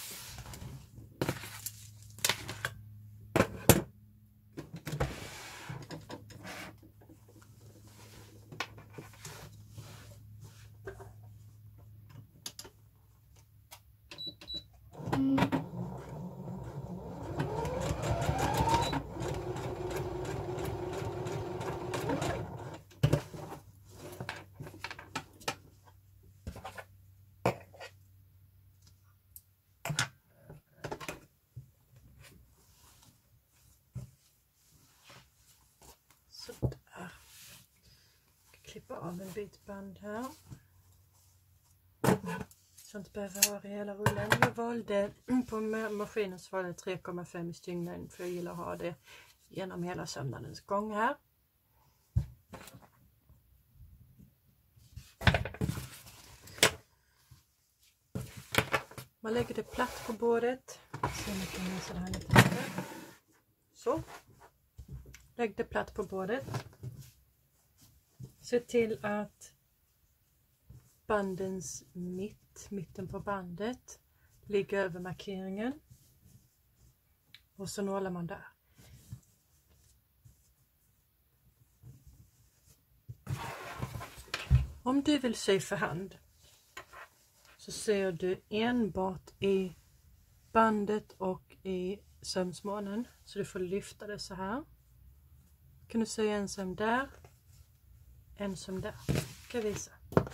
Sådär. Klippa av en bit band här. Så inte behöver ha hela rullen. Jag valde på maskinen så var det tre komma fem i stygnen för jag gillar att ha det genom hela sömnadens gång här. Man lägger det platt på bordet. Så. Lägg det platt på bordet. Se till att bandens mitt, mitten på bandet, ligger över markeringen. Och så nålar man där. Om du vill sy för hand så syr du enbart i bandet och i sömsmånen. Så du får lyfta det så här. Kan du sy en som där, en som där. Ska jag visa.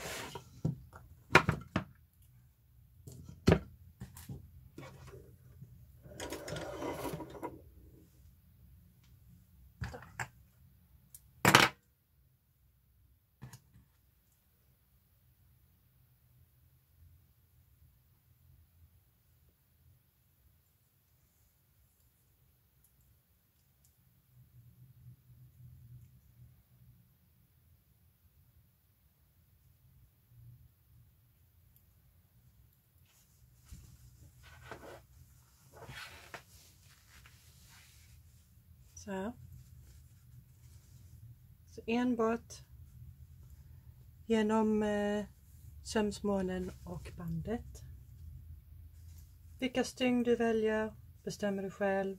Så här. Så enbart genom eh, sömsmånen och bandet. Vilka stygn du väljer bestämmer du själv.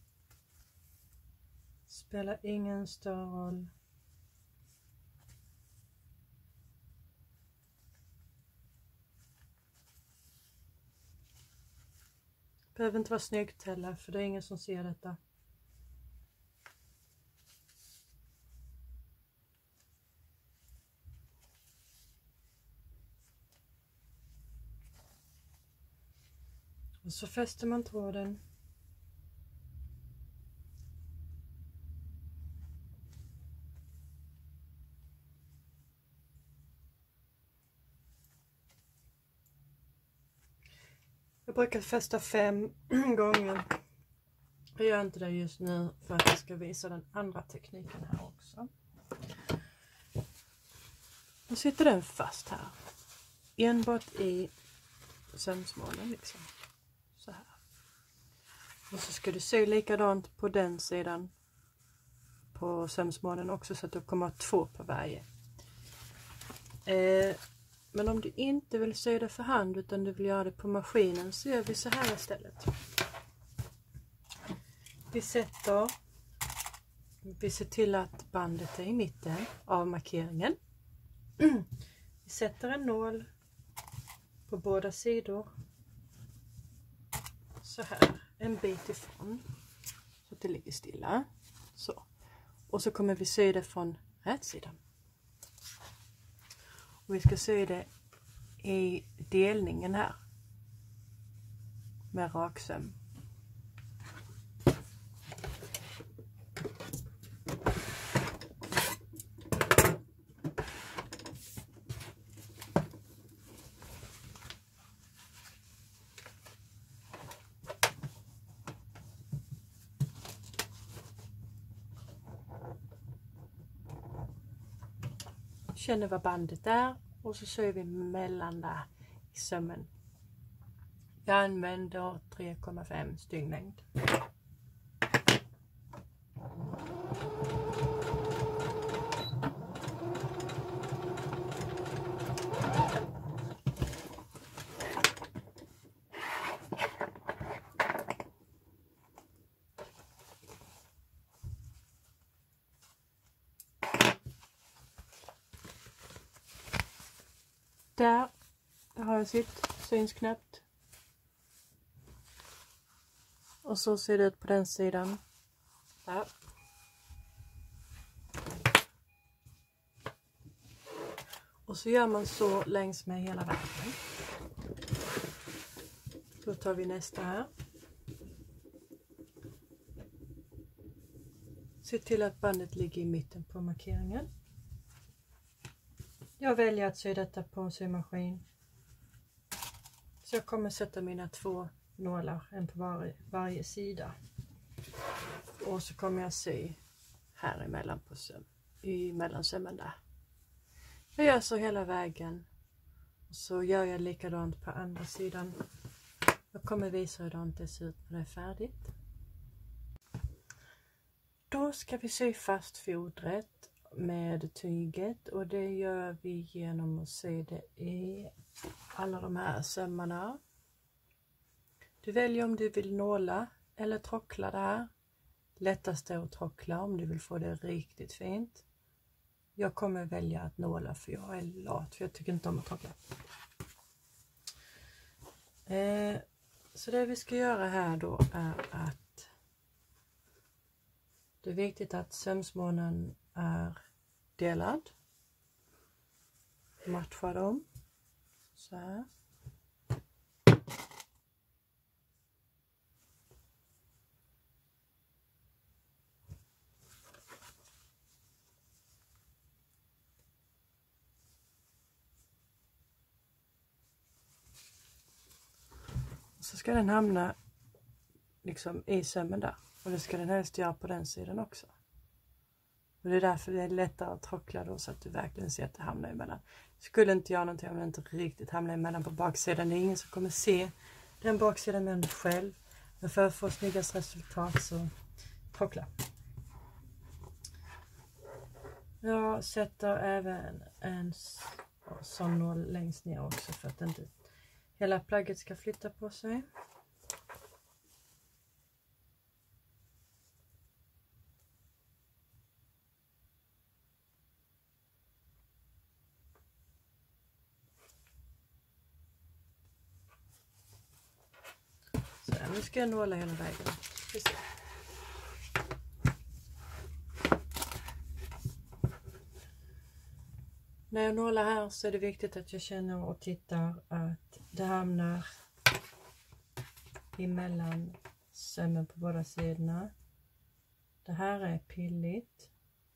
Spelar ingen större roll. Behöver inte vara snyggt heller för det är ingen som ser detta. Och så fäster man tråden. Jag brukar fästa fem gånger. Jag gör inte det just nu för att jag ska visa den andra tekniken här också. Nu sitter den fast här. Enbart i sömsmålen liksom. Så här. Och så ska du sy likadant på den sidan på sömsmånen också så att du kommer att ha två på varje. Eh, men om du inte vill sy det för hand utan du vill göra det på maskinen så gör vi så här istället. Vi sätter, vi ser till att bandet är i mitten av markeringen. Vi sätter en nål på båda sidor. Så här, en bit ifrån. Så att det ligger stilla. Så. Och så kommer vi sy det från rätt sidan. Och vi ska sy det i delningen här. Med raksöm. Känner vad bandet är och så syr vi mellan där i sömmen. Jag använder tre komma fem styglängd. Där, där har jag sitt, syns knappt. Och så ser det ut på den sidan. Där. Och så gör man så längs med hela vägen. Då tar vi nästa här. Se till att bandet ligger i mitten på markeringen. Jag väljer att sy detta på en symaskin. Så jag kommer sätta mina två nålar, en på varje, varje sida. Och så kommer jag sy här emellan på söm, i mellansömmen där. Jag gör så hela vägen. Och så gör jag likadant på andra sidan. Jag kommer visa hur det ser ut när det är färdigt. Då ska vi sy fast fodret med tyget, och det gör vi genom att sy det i alla de här sömmarna. Du väljer om du vill nåla eller trockla det här. Lättast är att trockla om du vill få det riktigt fint. Jag kommer välja att nåla för jag är lat, för jag tycker inte om att trockla. Eh, så det vi ska göra här då är att det är viktigt att sömsmånen är delad. Matcha dem. Så här. Så ska den hamna liksom i sömmen där. Och det ska den helst göra på den sidan också. Och det är därför det är lättare att trockla då, så att du verkligen ser att det hamnar emellan. Skulle inte göra någonting om det inte riktigt hamnar emellan på baksidan. Det är ingen som kommer se den baksidan med dig själv. Men för att få snyggast resultat så trockla. Jag sätter även en sån nål längst ner också för att inte hela plagget ska flytta på sig. Så nu ska jag nåla hela vägen. Precis. När jag nålar här så är det viktigt att jag känner och tittar att det hamnar emellan sömmen på båda sidorna. Det här är pilligt.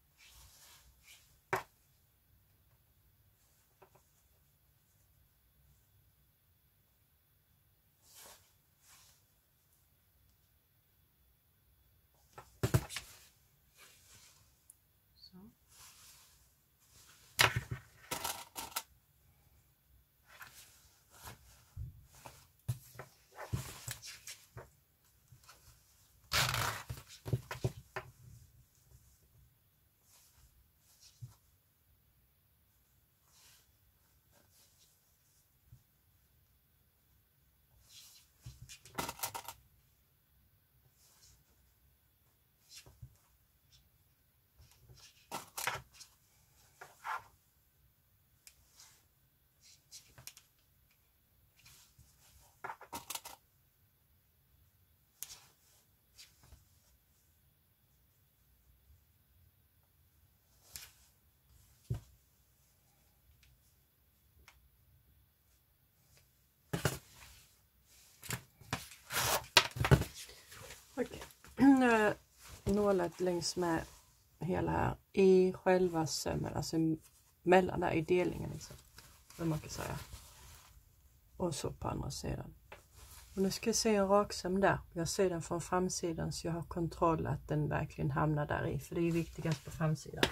Okej, nu har jag nålat längs med hela här i själva sömmen, alltså mellan där i delningen liksom, vad man kan säga. Och så på andra sidan. Och nu ska jag se en raksöm där. Jag ser den från framsidan så jag har kontroll att den verkligen hamnar där i, för det är ju viktigast på framsidan.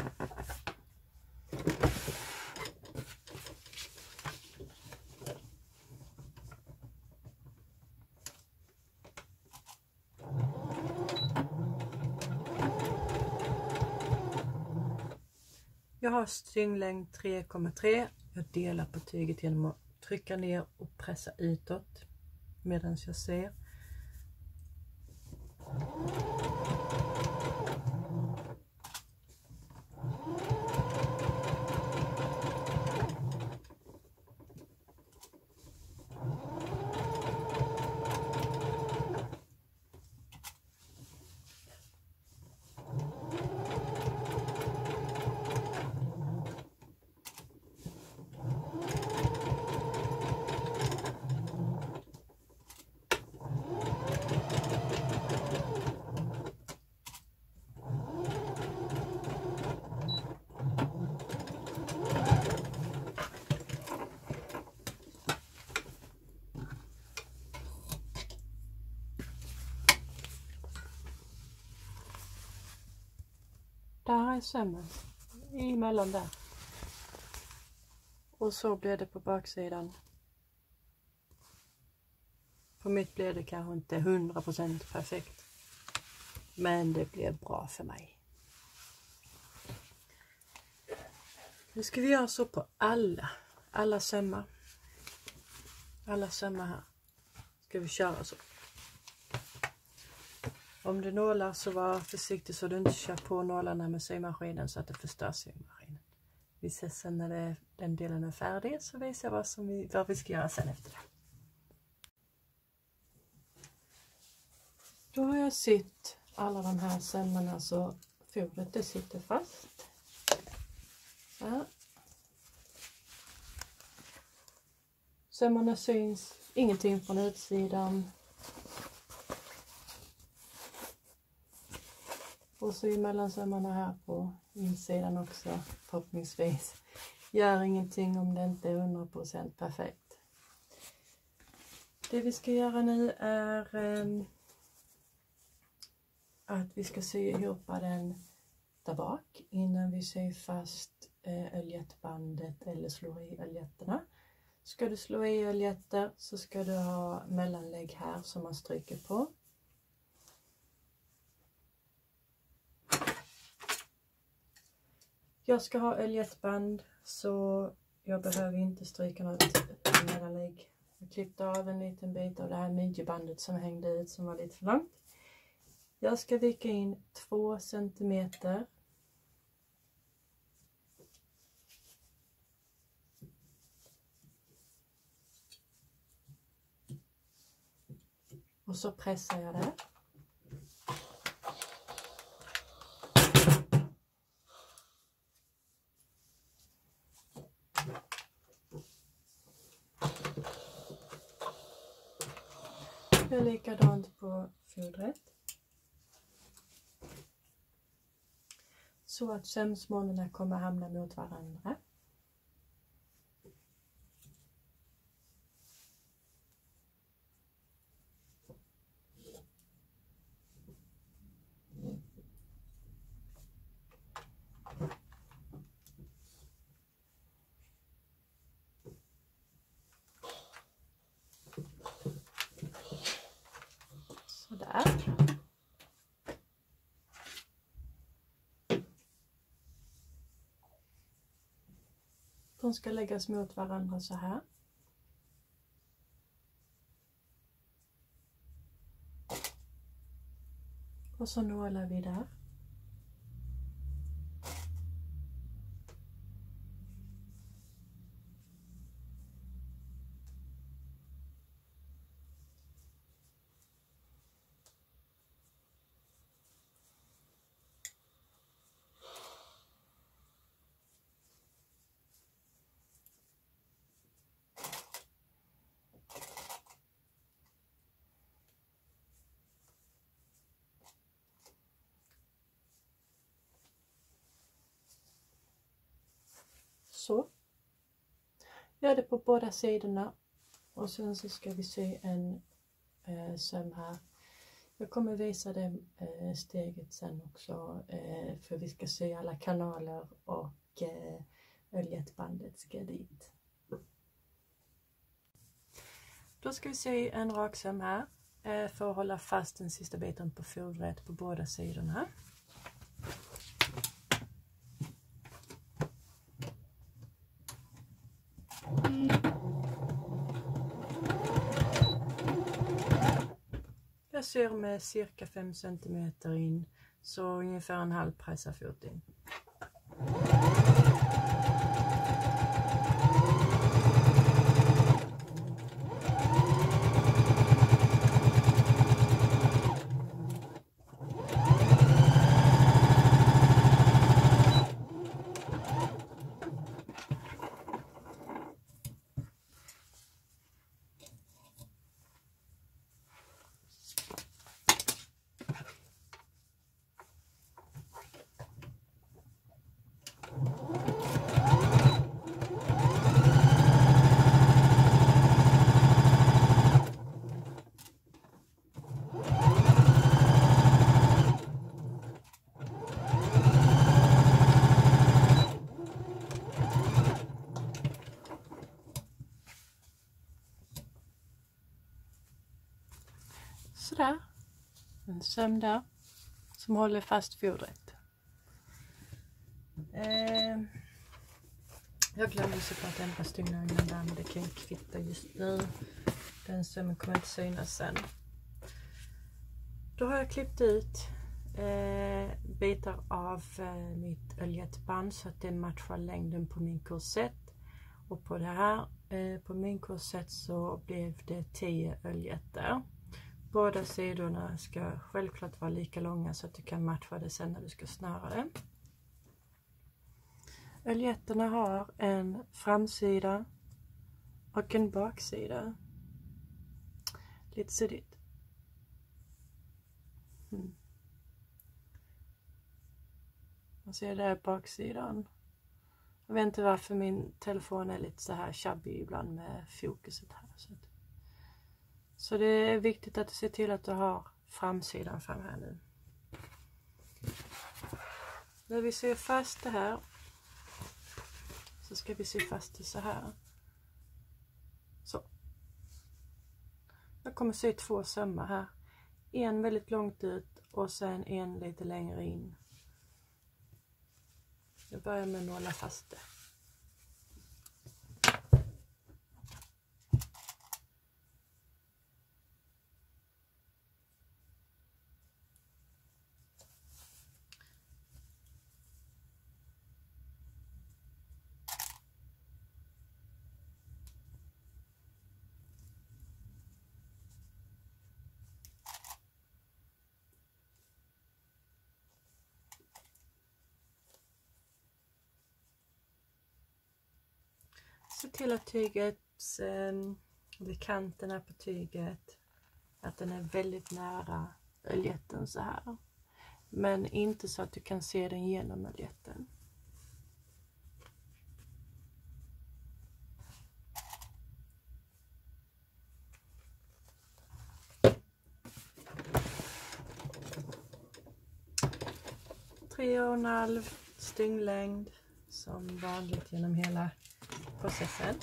Jag har stringlängd tre komma tre. Jag delar på tyget genom att trycka ner och pressa utåt medan jag ser. här är sömmen emellan där. Och så blir det på baksidan. På mitt blir det kanske inte hundra procent perfekt. Men det blir bra för mig. Nu ska vi göra så på alla. Alla sömmar. Alla sömmar här. Ska vi köra så. Om du nålar så var försiktig så du inte kör på nålarna med symaskinen så att det förstör symaskinen. Vi ses sen när det, den delen är färdig så visar jag vad, som vi, vad vi ska göra sen efter det. Då har jag sytt alla de här sömmarna så fodret det sitter fast. Så. Sömmarna syns ingenting från utsidan. Och så emellan sömmarna här på insidan också förhoppningsvis. Gör ingenting om det inte är hundra procent perfekt. Det vi ska göra nu är eh, att vi ska sy ihop den där bak innan vi syr fast eh, öljettbandet eller slår i öljetterna. Ska du slå i öljetter så ska du ha mellanlägg här som man stryker på. Jag ska ha öljettband så jag behöver inte stryka något mellanlägg. Jag klippte av en liten bit av det här midjebandet som hängde ut som var lite för långt. Jag ska vika in två centimeter. Och så pressar jag det. Det är likadant på fodret. Så att sömsmånerna kommer hamna mot varandra. Sådär. De ska läggas mot varandra så här. Och så nålar vi där. Så. Gör det på båda sidorna. Och sen så ska vi sy en eh, söm här. Jag kommer visa det eh, steget sen också. Eh, för vi ska sy alla kanaler och eh, öljettbandet ska dit. Då ska vi sy en rak söm här. Eh, för att hålla fast den sista biten på fodret på båda sidorna. Jag syr med cirka fem centimeter in, så ungefär en halv pressarfot in. sådär. En söm där som håller fast fodret. Eh, jag glömde såklart ändra styggnöglen där, men det kan inte kvitta just nu. Den sömmen kommer inte synas sen. Då har jag klippt ut eh, bitar av eh, mitt öljetband så att det matchar längden på min korsett. Och på det här, eh, på min korsett så blev det tio öljetter. Båda sidorna ska självklart vara lika långa så att du kan matcha det sen när du ska snöra det. Öljetterna har en framsida och en baksida. Lite suddigt. Mm. Man ser där baksidan. Jag vet inte varför min telefon är lite så här chubby ibland med fokuset här. Så, att, så det är viktigt att du ser till att du har framsidan fram här nu. När vi ser fast det här så ska vi sy fast det så här. Så. Jag kommer sy två sömmar här. En väldigt långt ut och sen en lite längre in. Jag börjar med att nåla fast det. Se till att tyget, vid kanterna på tyget, att den är väldigt nära öljetten så här. Men inte så att du kan se den genom öljetten. Tre och en halv stygnglängd som vanligt genom hela processen.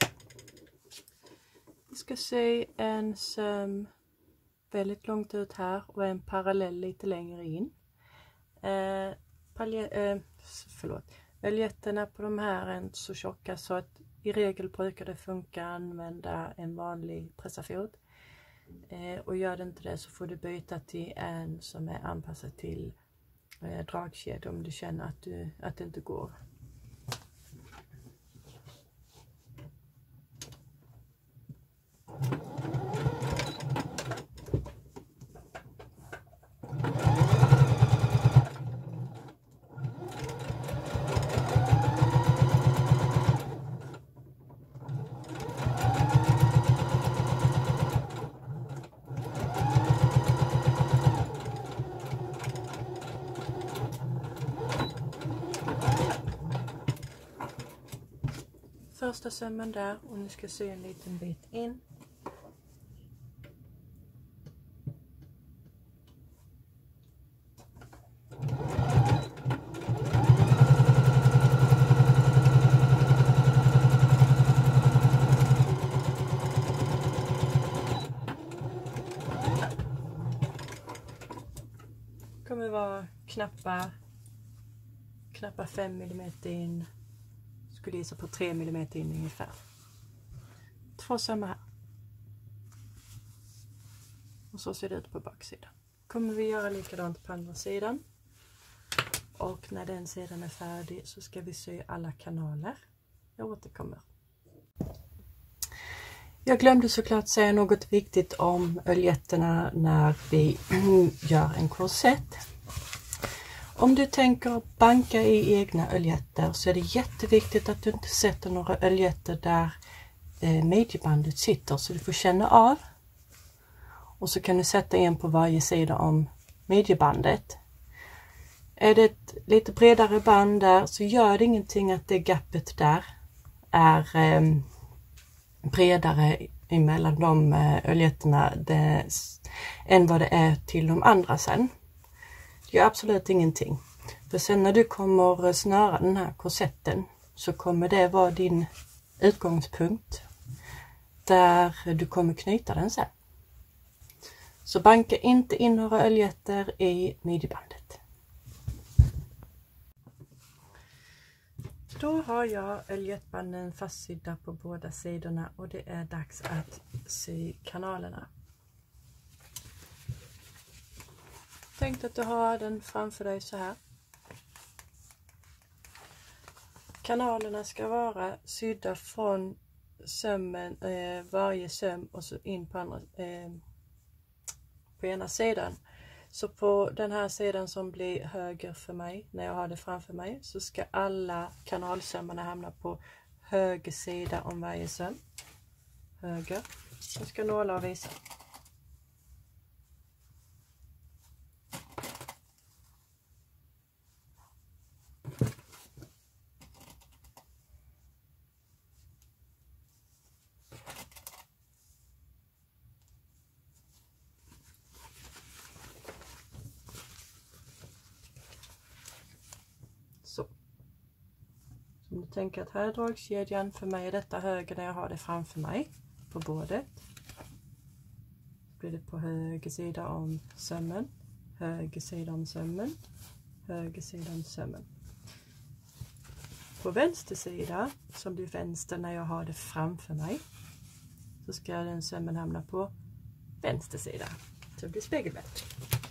Vi ska sy en söm väldigt långt ut här och en parallell lite längre in. Eh, palje, eh, förlåt. Öljetterna på de här är inte så tjocka så att i regel brukar det funka att använda en vanlig pressafot. Eh, och gör det inte det så får du byta till en som är anpassad till eh, dragkedja om du känner att, du, att det inte går. Första sömmen där och nu ska jag sy en liten bit in. Kommer vara knappa knappa fem millimeter in. Skulle gissa på tre millimeter in ungefär. Två sömmar här. Och så ser det ut på baksidan. Kommer vi göra likadant på andra sidan. Och när den sidan är färdig så ska vi sy alla kanaler. Jag återkommer. Jag glömde såklart säga något viktigt om öljetterna när vi gör en korsett. Om du tänker banka i egna öljetter så är det jätteviktigt att du inte sätter några öljetter där eh, midjebandet sitter så du får känna av. Och så kan du sätta en på varje sida om midjebandet. Är det ett lite bredare band där så gör det ingenting att det gapet där är eh, bredare emellan de eh, öljetterna det, än vad det är till de andra sen. Det gör absolut ingenting. För sen när du kommer snöra den här korsetten så kommer det vara din utgångspunkt där du kommer knyta den sen. Så banka inte in några öljetter i midjebandet. Då har jag öljettbanden fastsydda på båda sidorna och det är dags att sy kanalerna. Tänk att du har den framför dig så här. Kanalerna ska vara sydda från sömmen, eh, varje söm och så in på, andra, eh, på ena sidan. Så på den här sidan som blir höger för mig, när jag har det framför mig, så ska alla kanalsömmarna hamna på höger sida om varje söm. Höger. Jag ska nåla och visa. Så. Så om du tänker att här är dragkedjan, för mig är detta höger när jag har det framför mig på bordet. Så blir det på höger sida om sömmen, höger sida om sömmen, höger sida om sömmen. På vänster sida, som blir vänster när jag har det framför mig, så ska den sömmen hamna på vänster sida. Så det blir spegelvänt.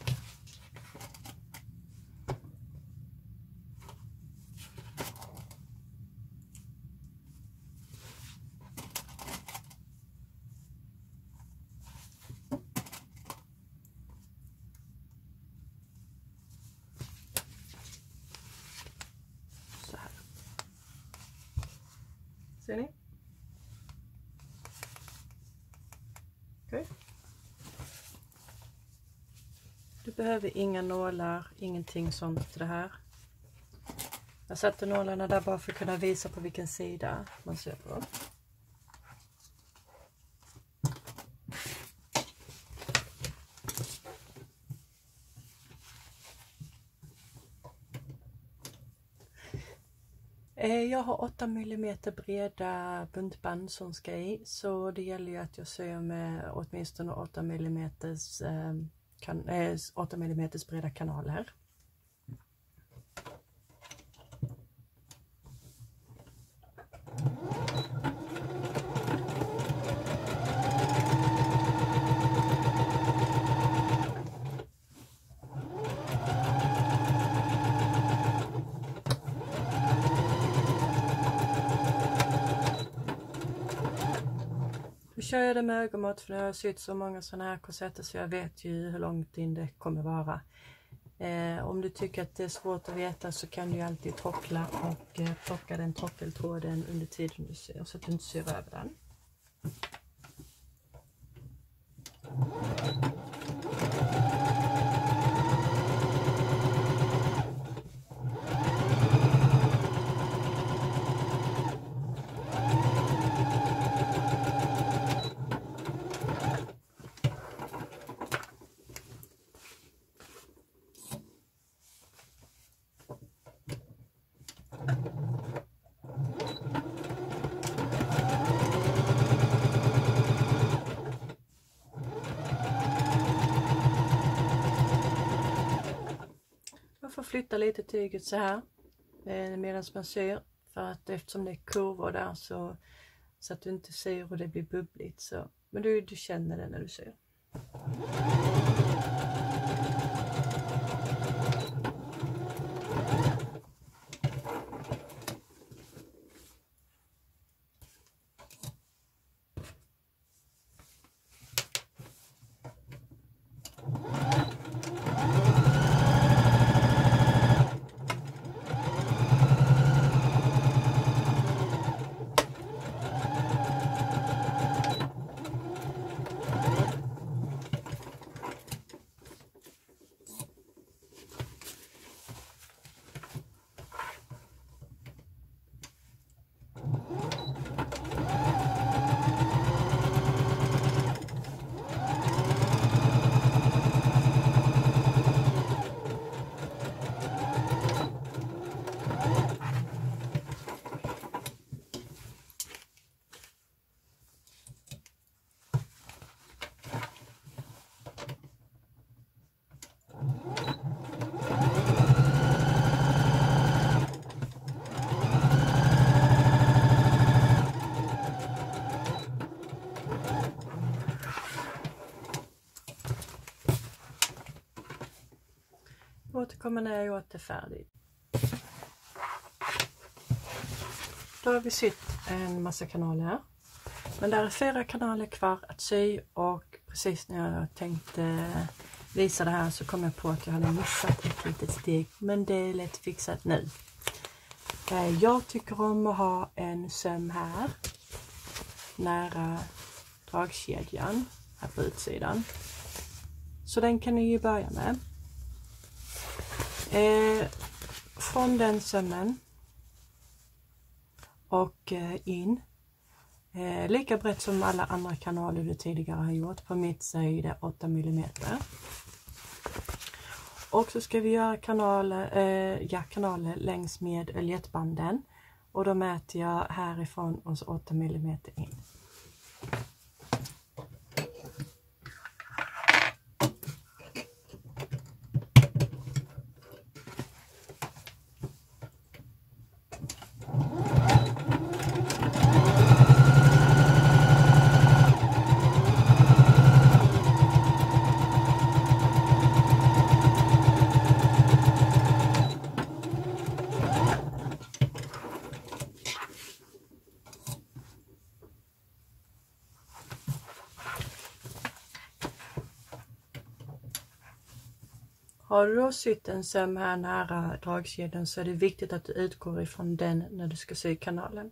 Ser ni? Okay. Du behöver inga nålar, ingenting sånt till det här. Jag satte nålarna där bara för att kunna visa på vilken sida man ser på. Jag har åtta millimeter breda buntband som ska i, så det gäller ju att jag syr med åtminstone åtta millimeter eh, kan, eh, åtta millimeter breda kanaler. Nu kör jag det med ögonmått, för jag har sytt så många sådana här korsetter så jag vet ju hur långt in det kommer vara. Eh, om du tycker att det är svårt att veta så kan du alltid trockla och eh, plocka den trockeltråden under tiden du syr, så att du inte syr över den. Jag får flytta lite tyget så här medan man syr, för att eftersom det är kurvor där så, så att du inte syr och det blir bubbligt, så, men du, du känner det när du syr. återkommer när jag gjort det färdigt. Då har vi sytt en massa kanaler. Men där är fyra kanaler kvar att sy, och precis när jag tänkte visa det här så kom jag på att jag hade missat ett litet steg. Men det är lätt fixat nu. Jag tycker om att ha en söm här nära dragkedjan här på utsidan. Så den kan ni ju börja med. Eh, från den sömmen och eh, in. Eh, lika brett som alla andra kanaler du tidigare har gjort. På mitt så är det åtta millimeter. Och så ska vi göra kanaler, eh, ja, kanaler längs med öljettbanden. Och då mäter jag härifrån och så åtta millimeter in. Har du då sytt en söm här nära dragkedjan så är det viktigt att du utgår ifrån den när du ska sy kanalen.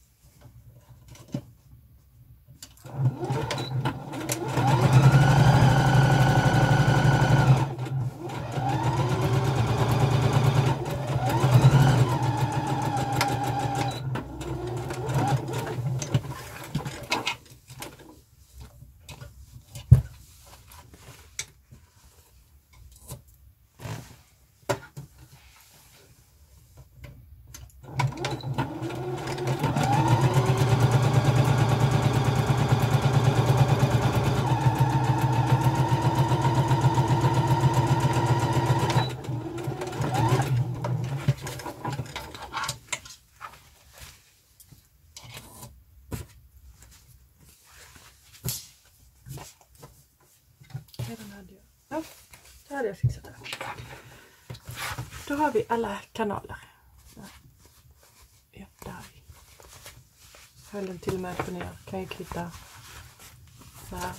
Ja, då hade jag fixat det. Då har vi alla kanaler. Ja, där har vi. Höll den till och med på ner. Kan ju kvitta så här.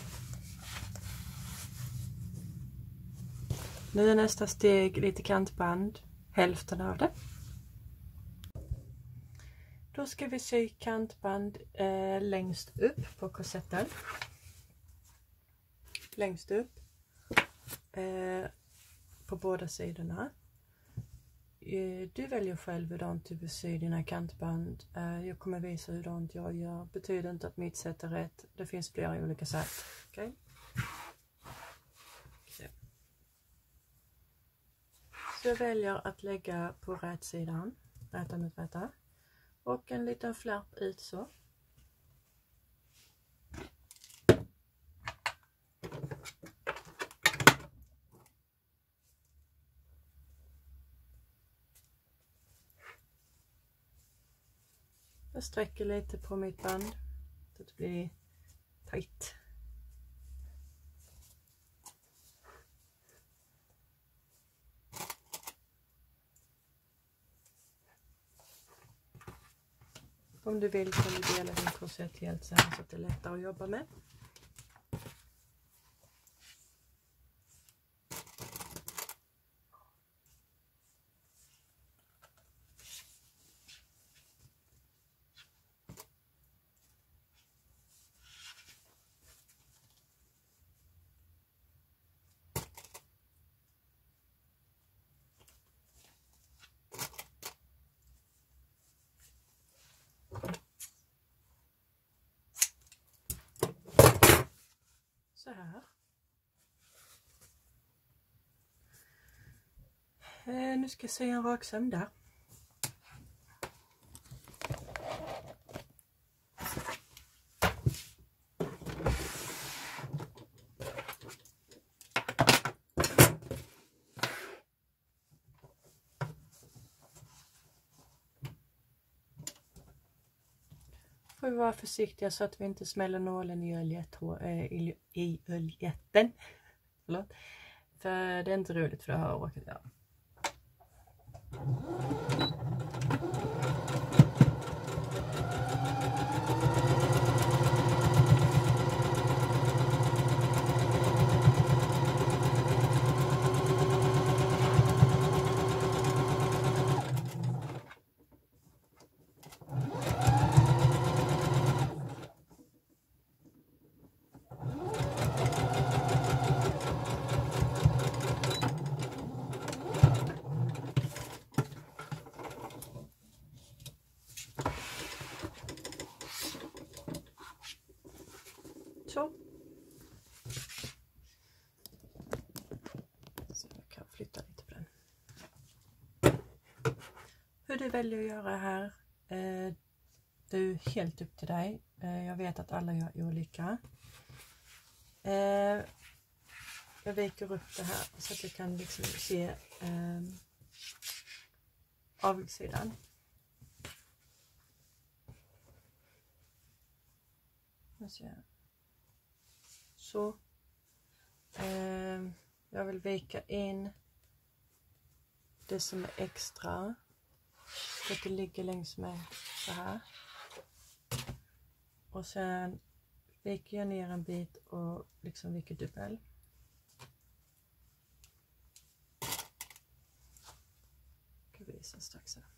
Nu är nästa steg lite kantband. Hälften av det. Då ska vi sy kantband eh, längst upp på korsetten. Längst upp. Eh, på båda sidorna. Eh, du väljer själv hur du vill sy dina kantband. Eh, jag kommer visa hur jag gör. Betyder inte att mitt sätt är rätt. Det finns flera olika sätt. Okay? Så. Så jag väljer att lägga på rätt sidan. Rätta mot rätta. Och en liten flärp ut så. Jag sträcker lite på mitt band så att det blir tajt. Om du vill kan du dela din korsett helt så här så att det är lättare att jobba med. Så här. Eh, nu ska jag sy en raksöm där. Får vi vara försiktiga så att vi inte smäller nålen i, öljet, i, i öljetten. Förlåt. För det är inte roligt för det har jag råkat göra. Så. Så jag kan flytta lite på den. Hur du väljer att göra här, eh, det är helt upp till dig. Eh, jag vet att alla gör olika. Eh, jag viker upp det här så att jag kan liksom se eh, avsidan. Så. Eh, jag vill vika in det som är extra. Så att det ligger längs med så här. Och sen viker jag ner en bit och liksom viker dubbel. Jag ska visa strax här.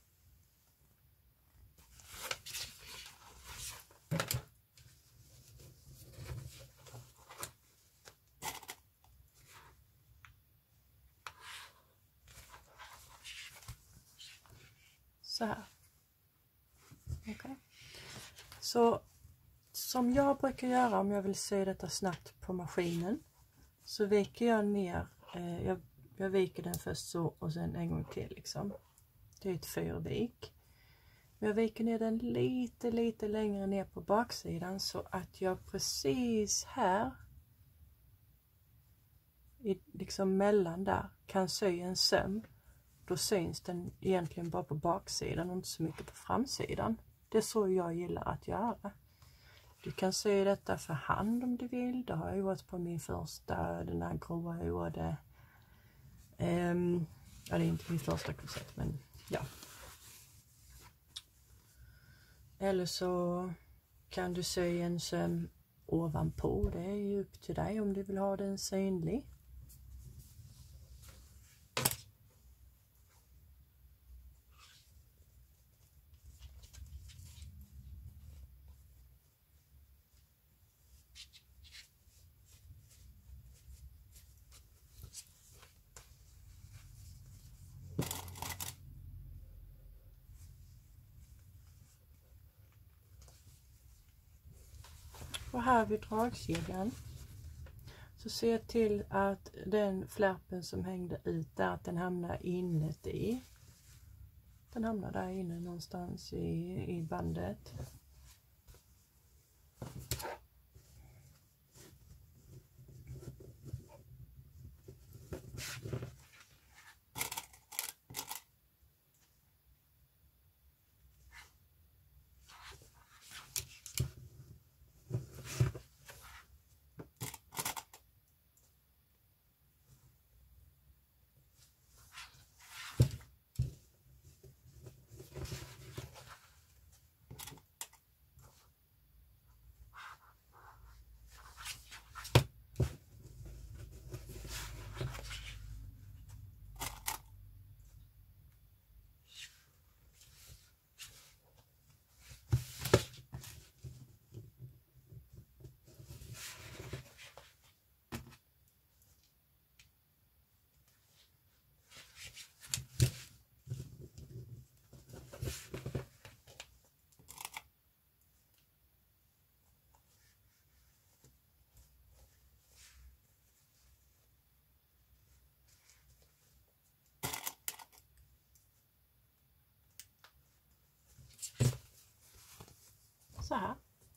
Så här. Okej. Okay. Så som jag brukar göra om jag vill sy detta snabbt på maskinen, så viker jag ner, eh, jag, jag viker den först så och sen en gång till liksom. Det är ett fyrvik. Men jag viker ner den lite lite längre ner på baksidan så att jag precis här i, liksom mellan där kan sy en söm. Då syns den egentligen bara på baksidan och inte så mycket på framsidan. Det är så jag gillar att göra. Du kan sy detta för hand om du vill. Det har jag gjort på min första, den här gråa jag gjorde. Um, ja, det är inte min första korsett, men ja. Eller så kan du sy en söm ovanpå. Det är ju upp till dig om du vill ha den synlig. Och här vid dragkedjan så ser jag till att den flärpen som hängde ut där, att den hamnar inuti. Den hamnar där inne någonstans i, i bandet. Så här.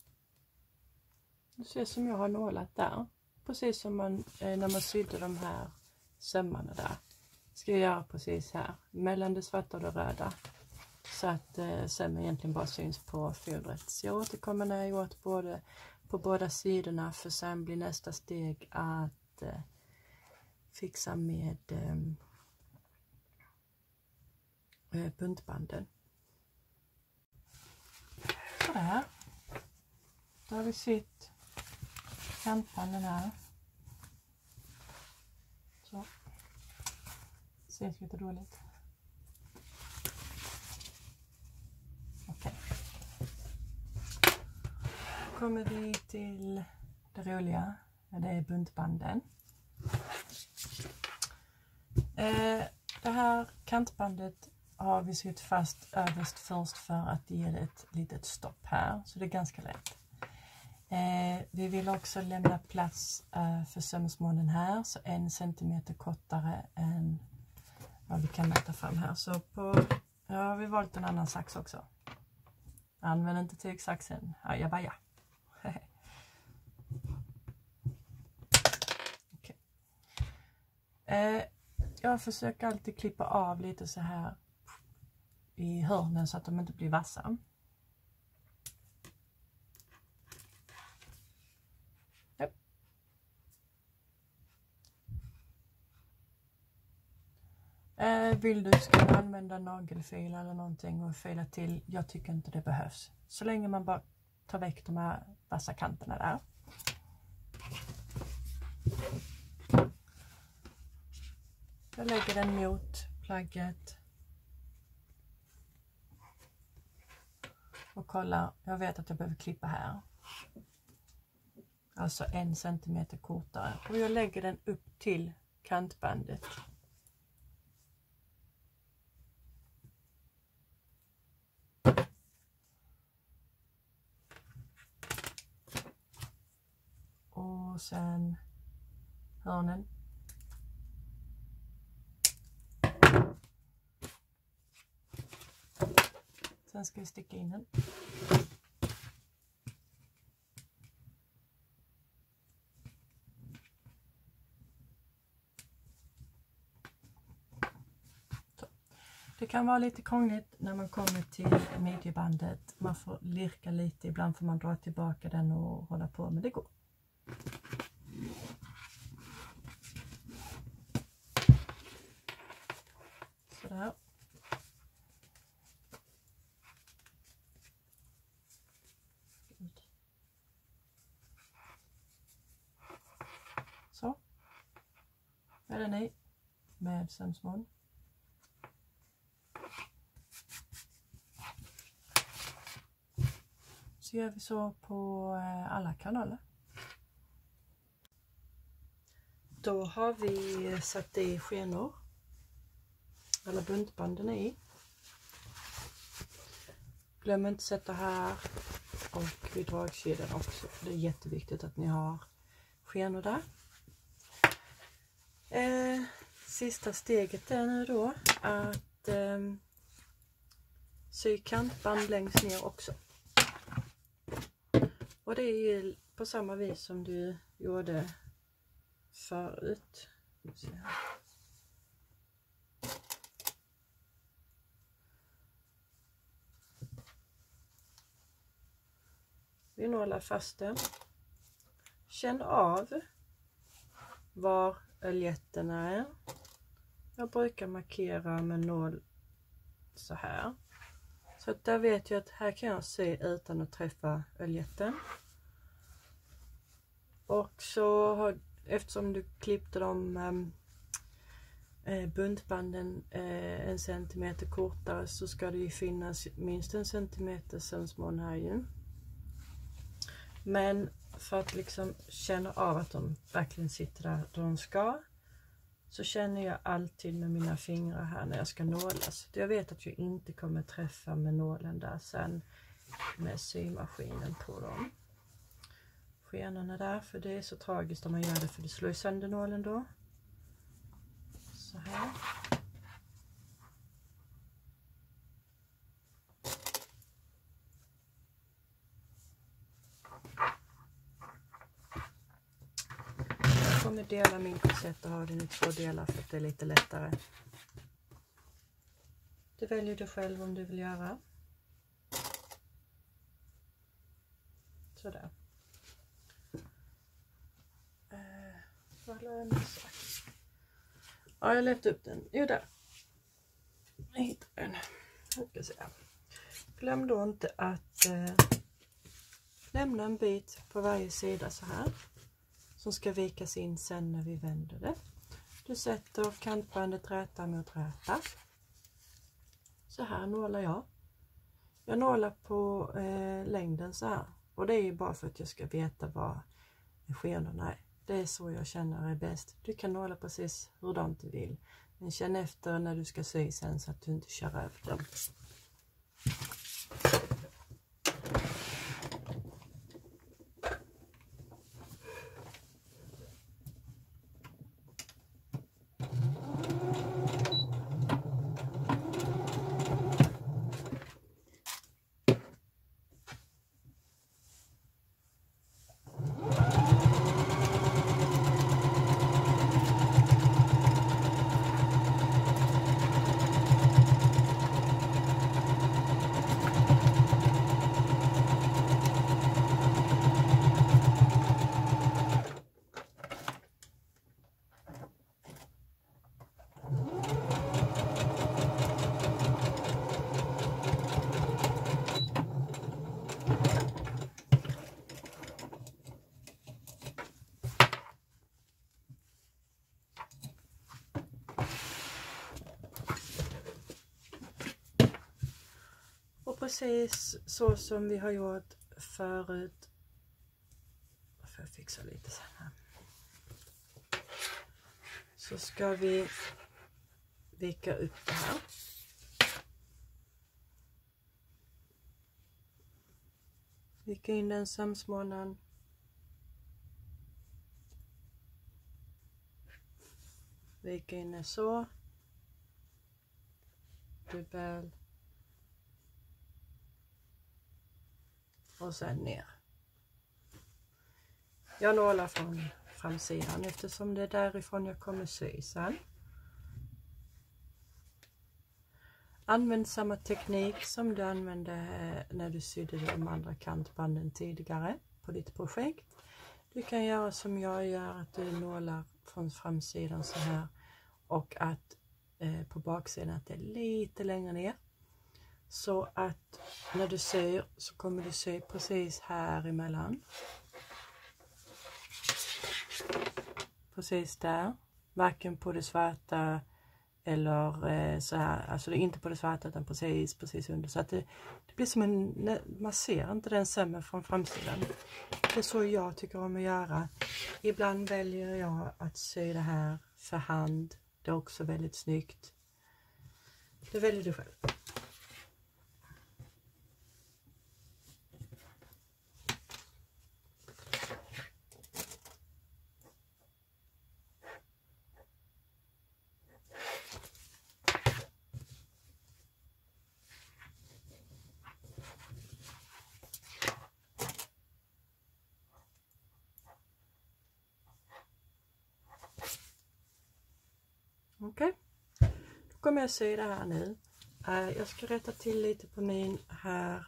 Du ser som jag har nålat där. Precis som man, eh, när man sydde de här sömmarna där. Ska jag göra precis här. Mellan det svarta och det röda. Så att eh, sömmen egentligen bara syns på fodret. Så jag återkommer när jag gjort både på båda sidorna. För sen blir nästa steg att eh, fixa med eh, eh, buntbanden. Sådär. Då har vi sytt kantbanden här. Så. Ses lite dåligt. Okej. Kommer vi till det roliga. Det är buntbanden. Eh, det här kantbandet har vi sytt fast överst först för att ge det ett litet stopp här. Så det är ganska lätt. Eh, vi vill också lämna plats eh, för sömsmånen här. Så en centimeter kortare än vad vi kan mäta fram här. Så på, ja, har vi valt en annan sax också. Använd inte tygsaxen. Ajabaja. Okay. Eh, jag försöker alltid klippa av lite så här i hörnen så att de inte blir vassa. Ja. Eh, vill du ska du använda nagelfil eller någonting och fila till. Jag tycker inte det behövs. Så länge man bara tar väck de här vassa kanterna där. Jag lägger den mot plagget. Och kollar, jag vet att jag behöver klippa här. Alltså en centimeter kortare. Och jag lägger den upp till kantbandet. Och sen hörnen. Sen ska vi sticka in den. Så. Det kan vara lite krångligt när man kommer till midjebandet. Man får lirka lite, ibland får man dra tillbaka den och hålla på, men det går. Sådär. Så. Är den i med sömsmån. Så gör vi så på alla kanaler. Då har vi satt i skenor. Alla buntbanden i. Glöm inte sätta här och vid dragkedjan också. För det är jätteviktigt att ni har skenor där. Eh, sista steget är nu då att eh, sy kantband längst ner också. Och det är ju på samma vis som du gjorde förut. Vi nålar fast den. Känn av var öljetterna är. Jag brukar markera med nål så här. Så att där vet jag att här kan jag se utan att träffa öljetten. Och så har, eftersom du klippte de eh, buntbanden eh, en centimeter kortare, så ska det ju finnas minst en centimeter sömsmån här ju. Men för att liksom känna av att de verkligen sitter där de ska, så känner jag alltid med mina fingrar här när jag ska nåla. Så jag vet att jag inte kommer träffa med nålen där sen med symaskinen på dem. Skenorna där, för det är så tragiskt om man gör det, för det slår sönder nålen då. Så här. Jag kommer dela min korsett och ha den i två delar för att det är lite lättare. Det väljer du själv om du vill göra. Sådär. Eh, vad la jag nu? Ja, jag lät upp den. Jo, där. Jag hittar. den. Jag ska se. Glöm då inte att eh, lämna en bit på varje sida så här. Som ska vikas in sen när vi vänder det. Du sätter kantbandet räta mot räta. Så här nålar jag. Jag nålar på eh, längden så här. Och det är ju bara för att jag ska veta vad skenorna är. Det är så jag känner är bäst. Du kan nåla precis hurdant du vill. Men känn efter när du ska sy sen så att du inte kör över dem. Precis så som vi har gjort förut. Jag får fixa lite så här. Så ska vi vika upp det här. Vika in den sömsmånen. Vika in det så. Dubbel. Och sen ner. Jag nålar från framsidan eftersom det är därifrån jag kommer sy sen. Använd samma teknik som du använde när du sydde de andra kantbanden tidigare på ditt projekt. Du kan göra som jag gör, att du nålar från framsidan så här och att eh, på baksidan att det är lite längre ner. Så att när du syr så kommer du sy precis här emellan. Precis där. Varken på det svarta eller eh, så här. Alltså det är inte på det svarta utan precis, precis under. Så att det, det blir som en, man ser inte den sömmen från framsidan. Det är så jag tycker om att göra. Ibland väljer jag att sy det här för hand. Det är också väldigt snyggt. Det väljer du själv. Okej, okay. Då kommer jag sy det här nu. Jag ska rätta till lite på min här.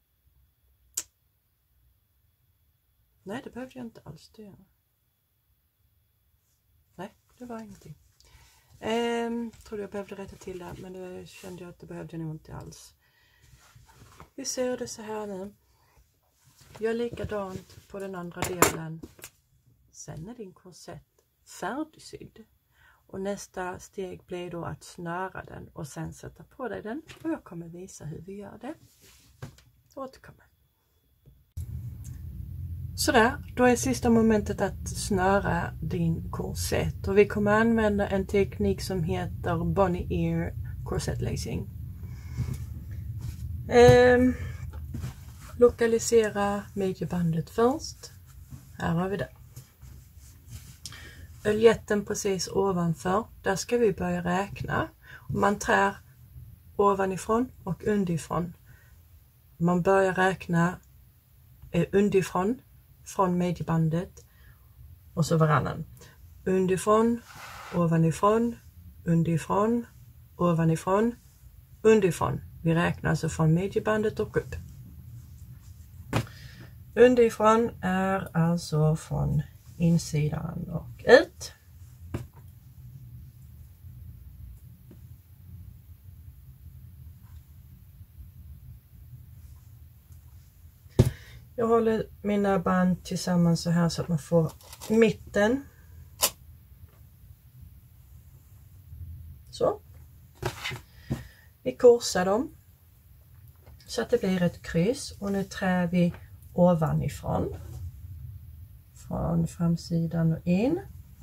Nej, det behövde jag inte alls göra. Nej, det var ingenting. Ehm, trodde jag behövde rätta till det, men det kände jag att det behövde jag nog inte alls. Vi ser det så här nu. Gör likadant på den andra delen. Sen är din korsett färdigsydd. Och nästa steg blir då att snöra den och sen sätta på dig den. Och jag kommer visa hur vi gör det. Återkommer. Sådär, då är sista momentet att snöra din korsett. Och vi kommer använda en teknik som heter bunny ear corset lacing. Eh, lokalisera midjebandet först. Här har vi det. Öljetten precis ovanför, där ska vi börja räkna. Man trär ovanifrån och underifrån. Man börjar räkna eh, underifrån, från midjebandet och så varannan. Underifrån, ovanifrån, underifrån, ovanifrån, underifrån. Vi räknar alltså från midjebandet och upp. Underifrån är alltså från insidan och ut. Jag håller mina band tillsammans så här så att man får mitten. Så. Vi korsar dem så att det blir ett kryss, och nu trär vi ovanifrån. Från framsidan och in.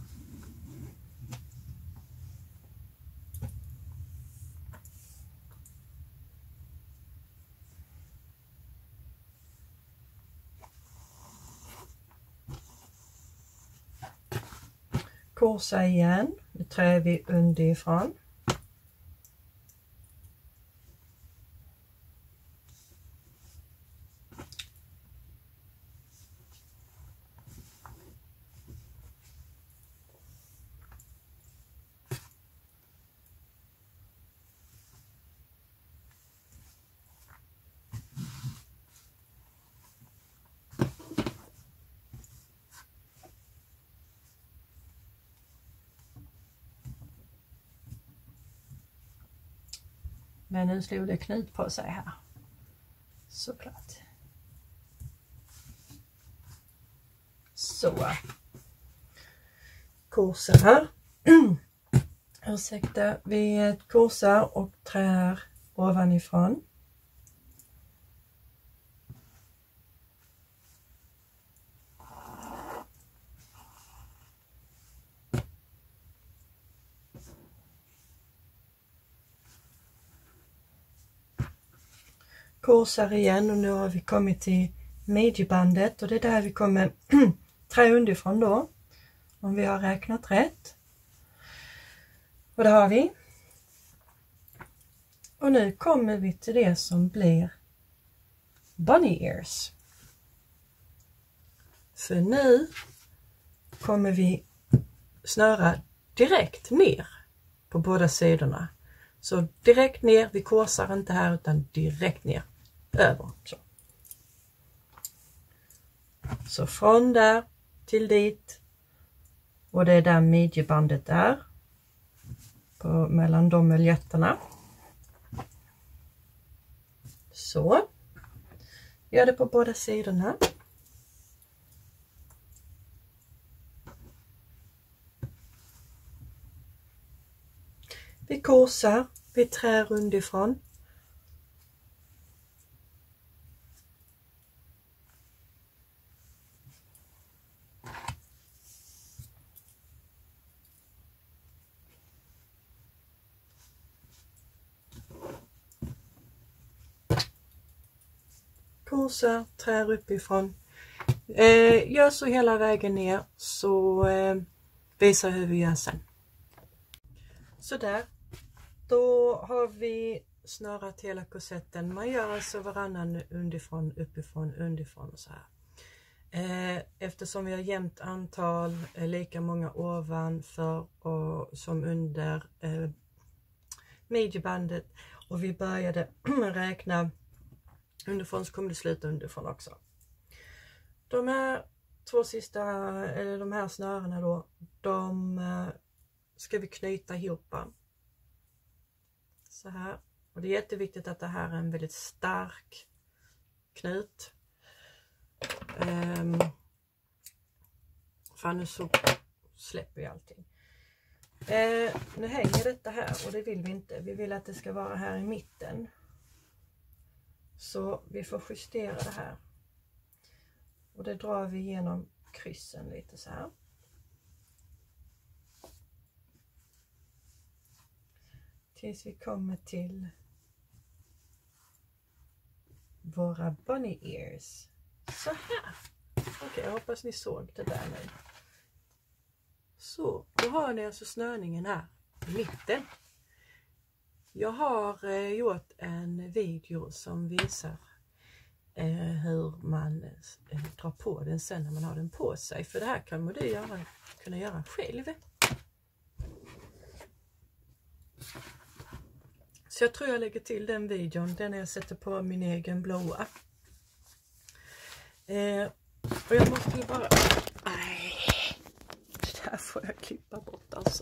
Korsa igen, nu trär vi underifrån. Men nu slog det knut på sig här. Såklart. Så. Korsar här. Ursäkta, vi korsar och trär ovanifrån. Korsar igen, och nu har vi kommit till midjebandet, och det är där vi kommer trä underifrån då, om vi har räknat rätt. Och det har vi. Och nu kommer vi till det som blir bunny ears. För nu kommer vi snöra direkt ner på båda sidorna. Så direkt ner, vi korsar inte här utan direkt ner, över. Så, så från där till dit, och det är där midjebandet är, på, mellan de möljetterna. Så, gör det på båda sidorna. Vi korsar, vi trär underifrån. Korsar, trär uppifrån. Eh, gör så hela vägen ner, så eh, visar hur vi gör sen. Så där. Då har vi snörat hela korsetten. Man gör alltså varannan underifrån, uppifrån, underifrån och så här. Eh, eftersom vi har jämnt antal, eh, lika många ovanför och som under eh, midjebandet, och vi började räkna underifrån, så kommer det sluta underifrån också. De här två sista, eller de här snörena då, de eh, ska vi knyta ihop. Så här. Och det är jätteviktigt att det här är en väldigt stark knut. Um, för annars så släpper vi allting. Uh, nu hänger detta här, och det vill vi inte. Vi vill att det ska vara här i mitten. Så vi får justera det här. Och det drar vi igenom kryssen lite så här. Tills vi kommer till våra bunny ears. Så här. Okej, okay, jag hoppas ni såg det där nu. Så, då har ni alltså snörningen här i mitten. Jag har eh, gjort en video som visar eh, hur man eh, drar på den sen när man har den på sig. För det här kan man du göra, kunna göra själv. Så jag tror jag lägger till den videon, den jag sätter på min egen blåa. Eh, och jag måste ju bara... Nej, det här får jag klippa bort alltså.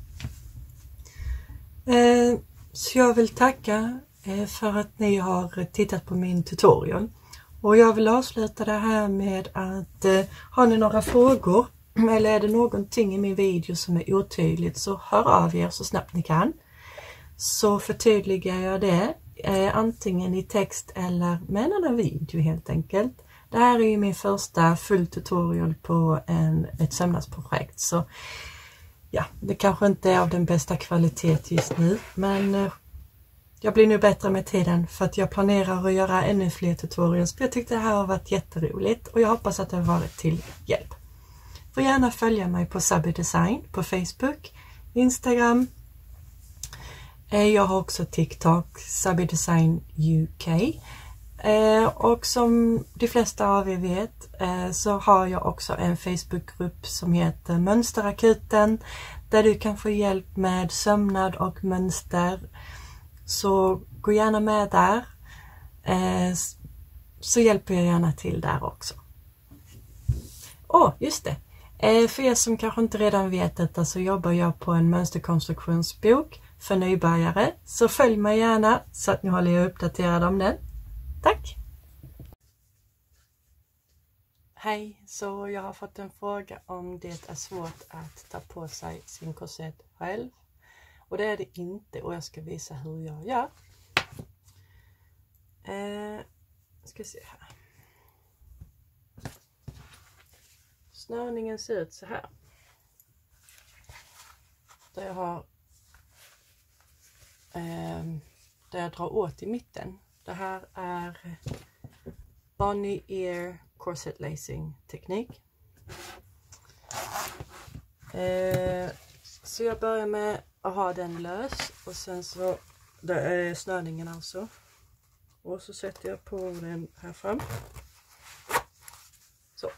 Eh, så jag vill tacka eh, för att ni har tittat på min tutorial. Och jag vill avsluta det här med att eh, har ni några frågor eller är det någonting i min video som är otydligt, så hör av er så snabbt ni kan. Så förtydligar jag det eh, antingen i text eller med en annan video helt enkelt. Det här är ju min första full tutorial på en, ett sömnadsprojekt, så ja, det kanske inte är av den bästa kvalitet just nu, men eh, jag blir nu bättre med tiden för att jag planerar att göra ännu fler tutorials. Jag tyckte det här har varit jätteroligt och jag hoppas att det har varit till hjälp. Får gärna följa mig på Sabby Design på Facebook, Instagram. Jag har också TikTok, Sabby Design U K. Och som de flesta av er vet så har jag också en Facebookgrupp som heter Mönsterakuten, där du kan få hjälp med sömnad och mönster. Så gå gärna med där, så hjälper jag gärna till där också. Åh, just det! För er som kanske inte redan vet detta så jobbar jag på en mönsterkonstruktionsbok för nybörjare. Så följ mig gärna så att ni håller er uppdaterade om den. Tack! Hej, så jag har fått en fråga om det är svårt att ta på sig sin korsett själv. Och det är det inte, och jag ska visa hur jag gör. Eh, ska se här. Snörningen ser ut så här. Där jag har eh, där jag drar åt i mitten. Det här är bunny ear corset lacing teknik. Eh, så jag börjar med att ha den lös och sen så det är snörningen alltså. Och så sätter jag på den här fram. Så.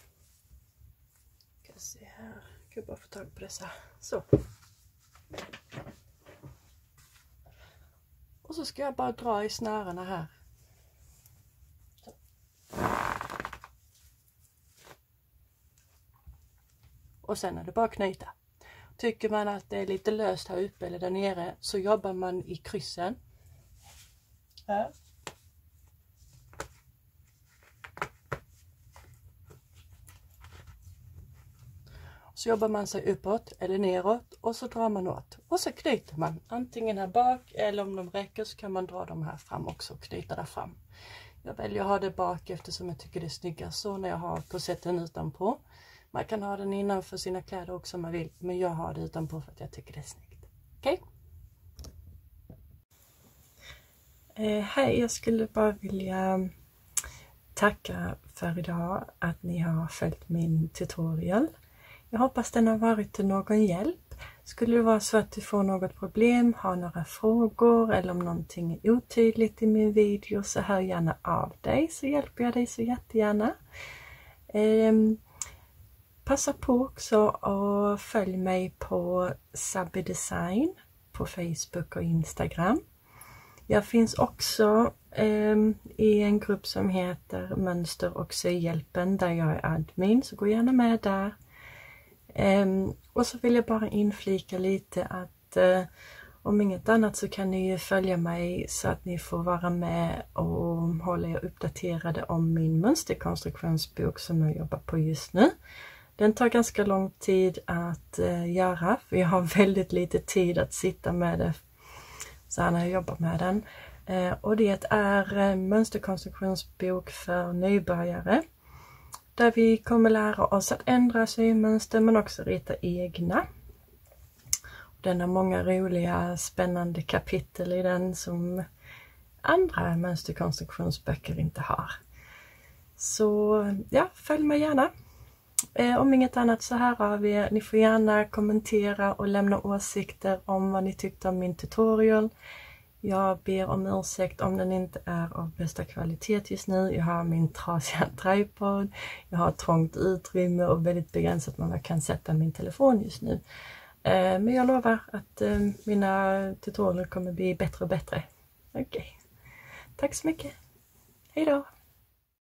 Ska se här. Jag kan bara få tag på dessa. Så. Och så ska jag bara dra i snörena här. Så. Och sen är det bara att knyta. Tycker man att det är lite löst här uppe eller där nere så jobbar man i kryssen. Här. Så jobbar man sig uppåt eller neråt och så drar man åt. Och så knyter man antingen här bak eller om de räcker så kan man dra dem här fram också och knyta där fram. Jag väljer att ha det bak eftersom jag tycker det är snyggast så när jag har korsetten utanpå. Man kan ha den innanför sina kläder också om man vill, men jag har det utanpå för att jag tycker det är snyggt. Okej? Okay? Eh, hej, jag skulle bara vilja tacka för idag att ni har följt min tutorial. Jag hoppas den har varit till någon hjälp. Skulle det vara så att du får något problem, har några frågor eller om någonting är otydligt i min video så hör gärna av dig så hjälper jag dig så jättegärna. Eh, Passa på också och följ mig på Sabby Design på Facebook och Instagram. Jag finns också eh, i en grupp som heter Mönster och syhjälpen där jag är admin, så gå gärna med där. Eh, och så vill jag bara inflika lite att eh, om inget annat så kan ni ju följa mig så att ni får vara med och hålla er uppdaterade om min mönsterkonstruktionsbok som jag jobbar på just nu. Den tar ganska lång tid att eh, göra för jag har väldigt lite tid att sitta med det så här när jag jobbar med den. Eh, och det är en mönsterkonstruktionsbok för nybörjare där vi kommer lära oss att ändra symönster men också rita egna. Den har många roliga spännande kapitel i den som andra mönsterkonstruktionsböcker inte har. Så ja, följ mig gärna. Eh, om inget annat så här har vi, ni får gärna kommentera och lämna åsikter om vad ni tyckte om min tutorial. Jag ber om ursäkt om den inte är av bästa kvalitet just nu. Jag har min trasiga tripod, jag har trångt utrymme och väldigt begränsat man kan sätta min telefon just nu. Eh, men jag lovar att eh, mina tutorial kommer bli bättre och bättre. Okej, okay. Tack så mycket. Hej då!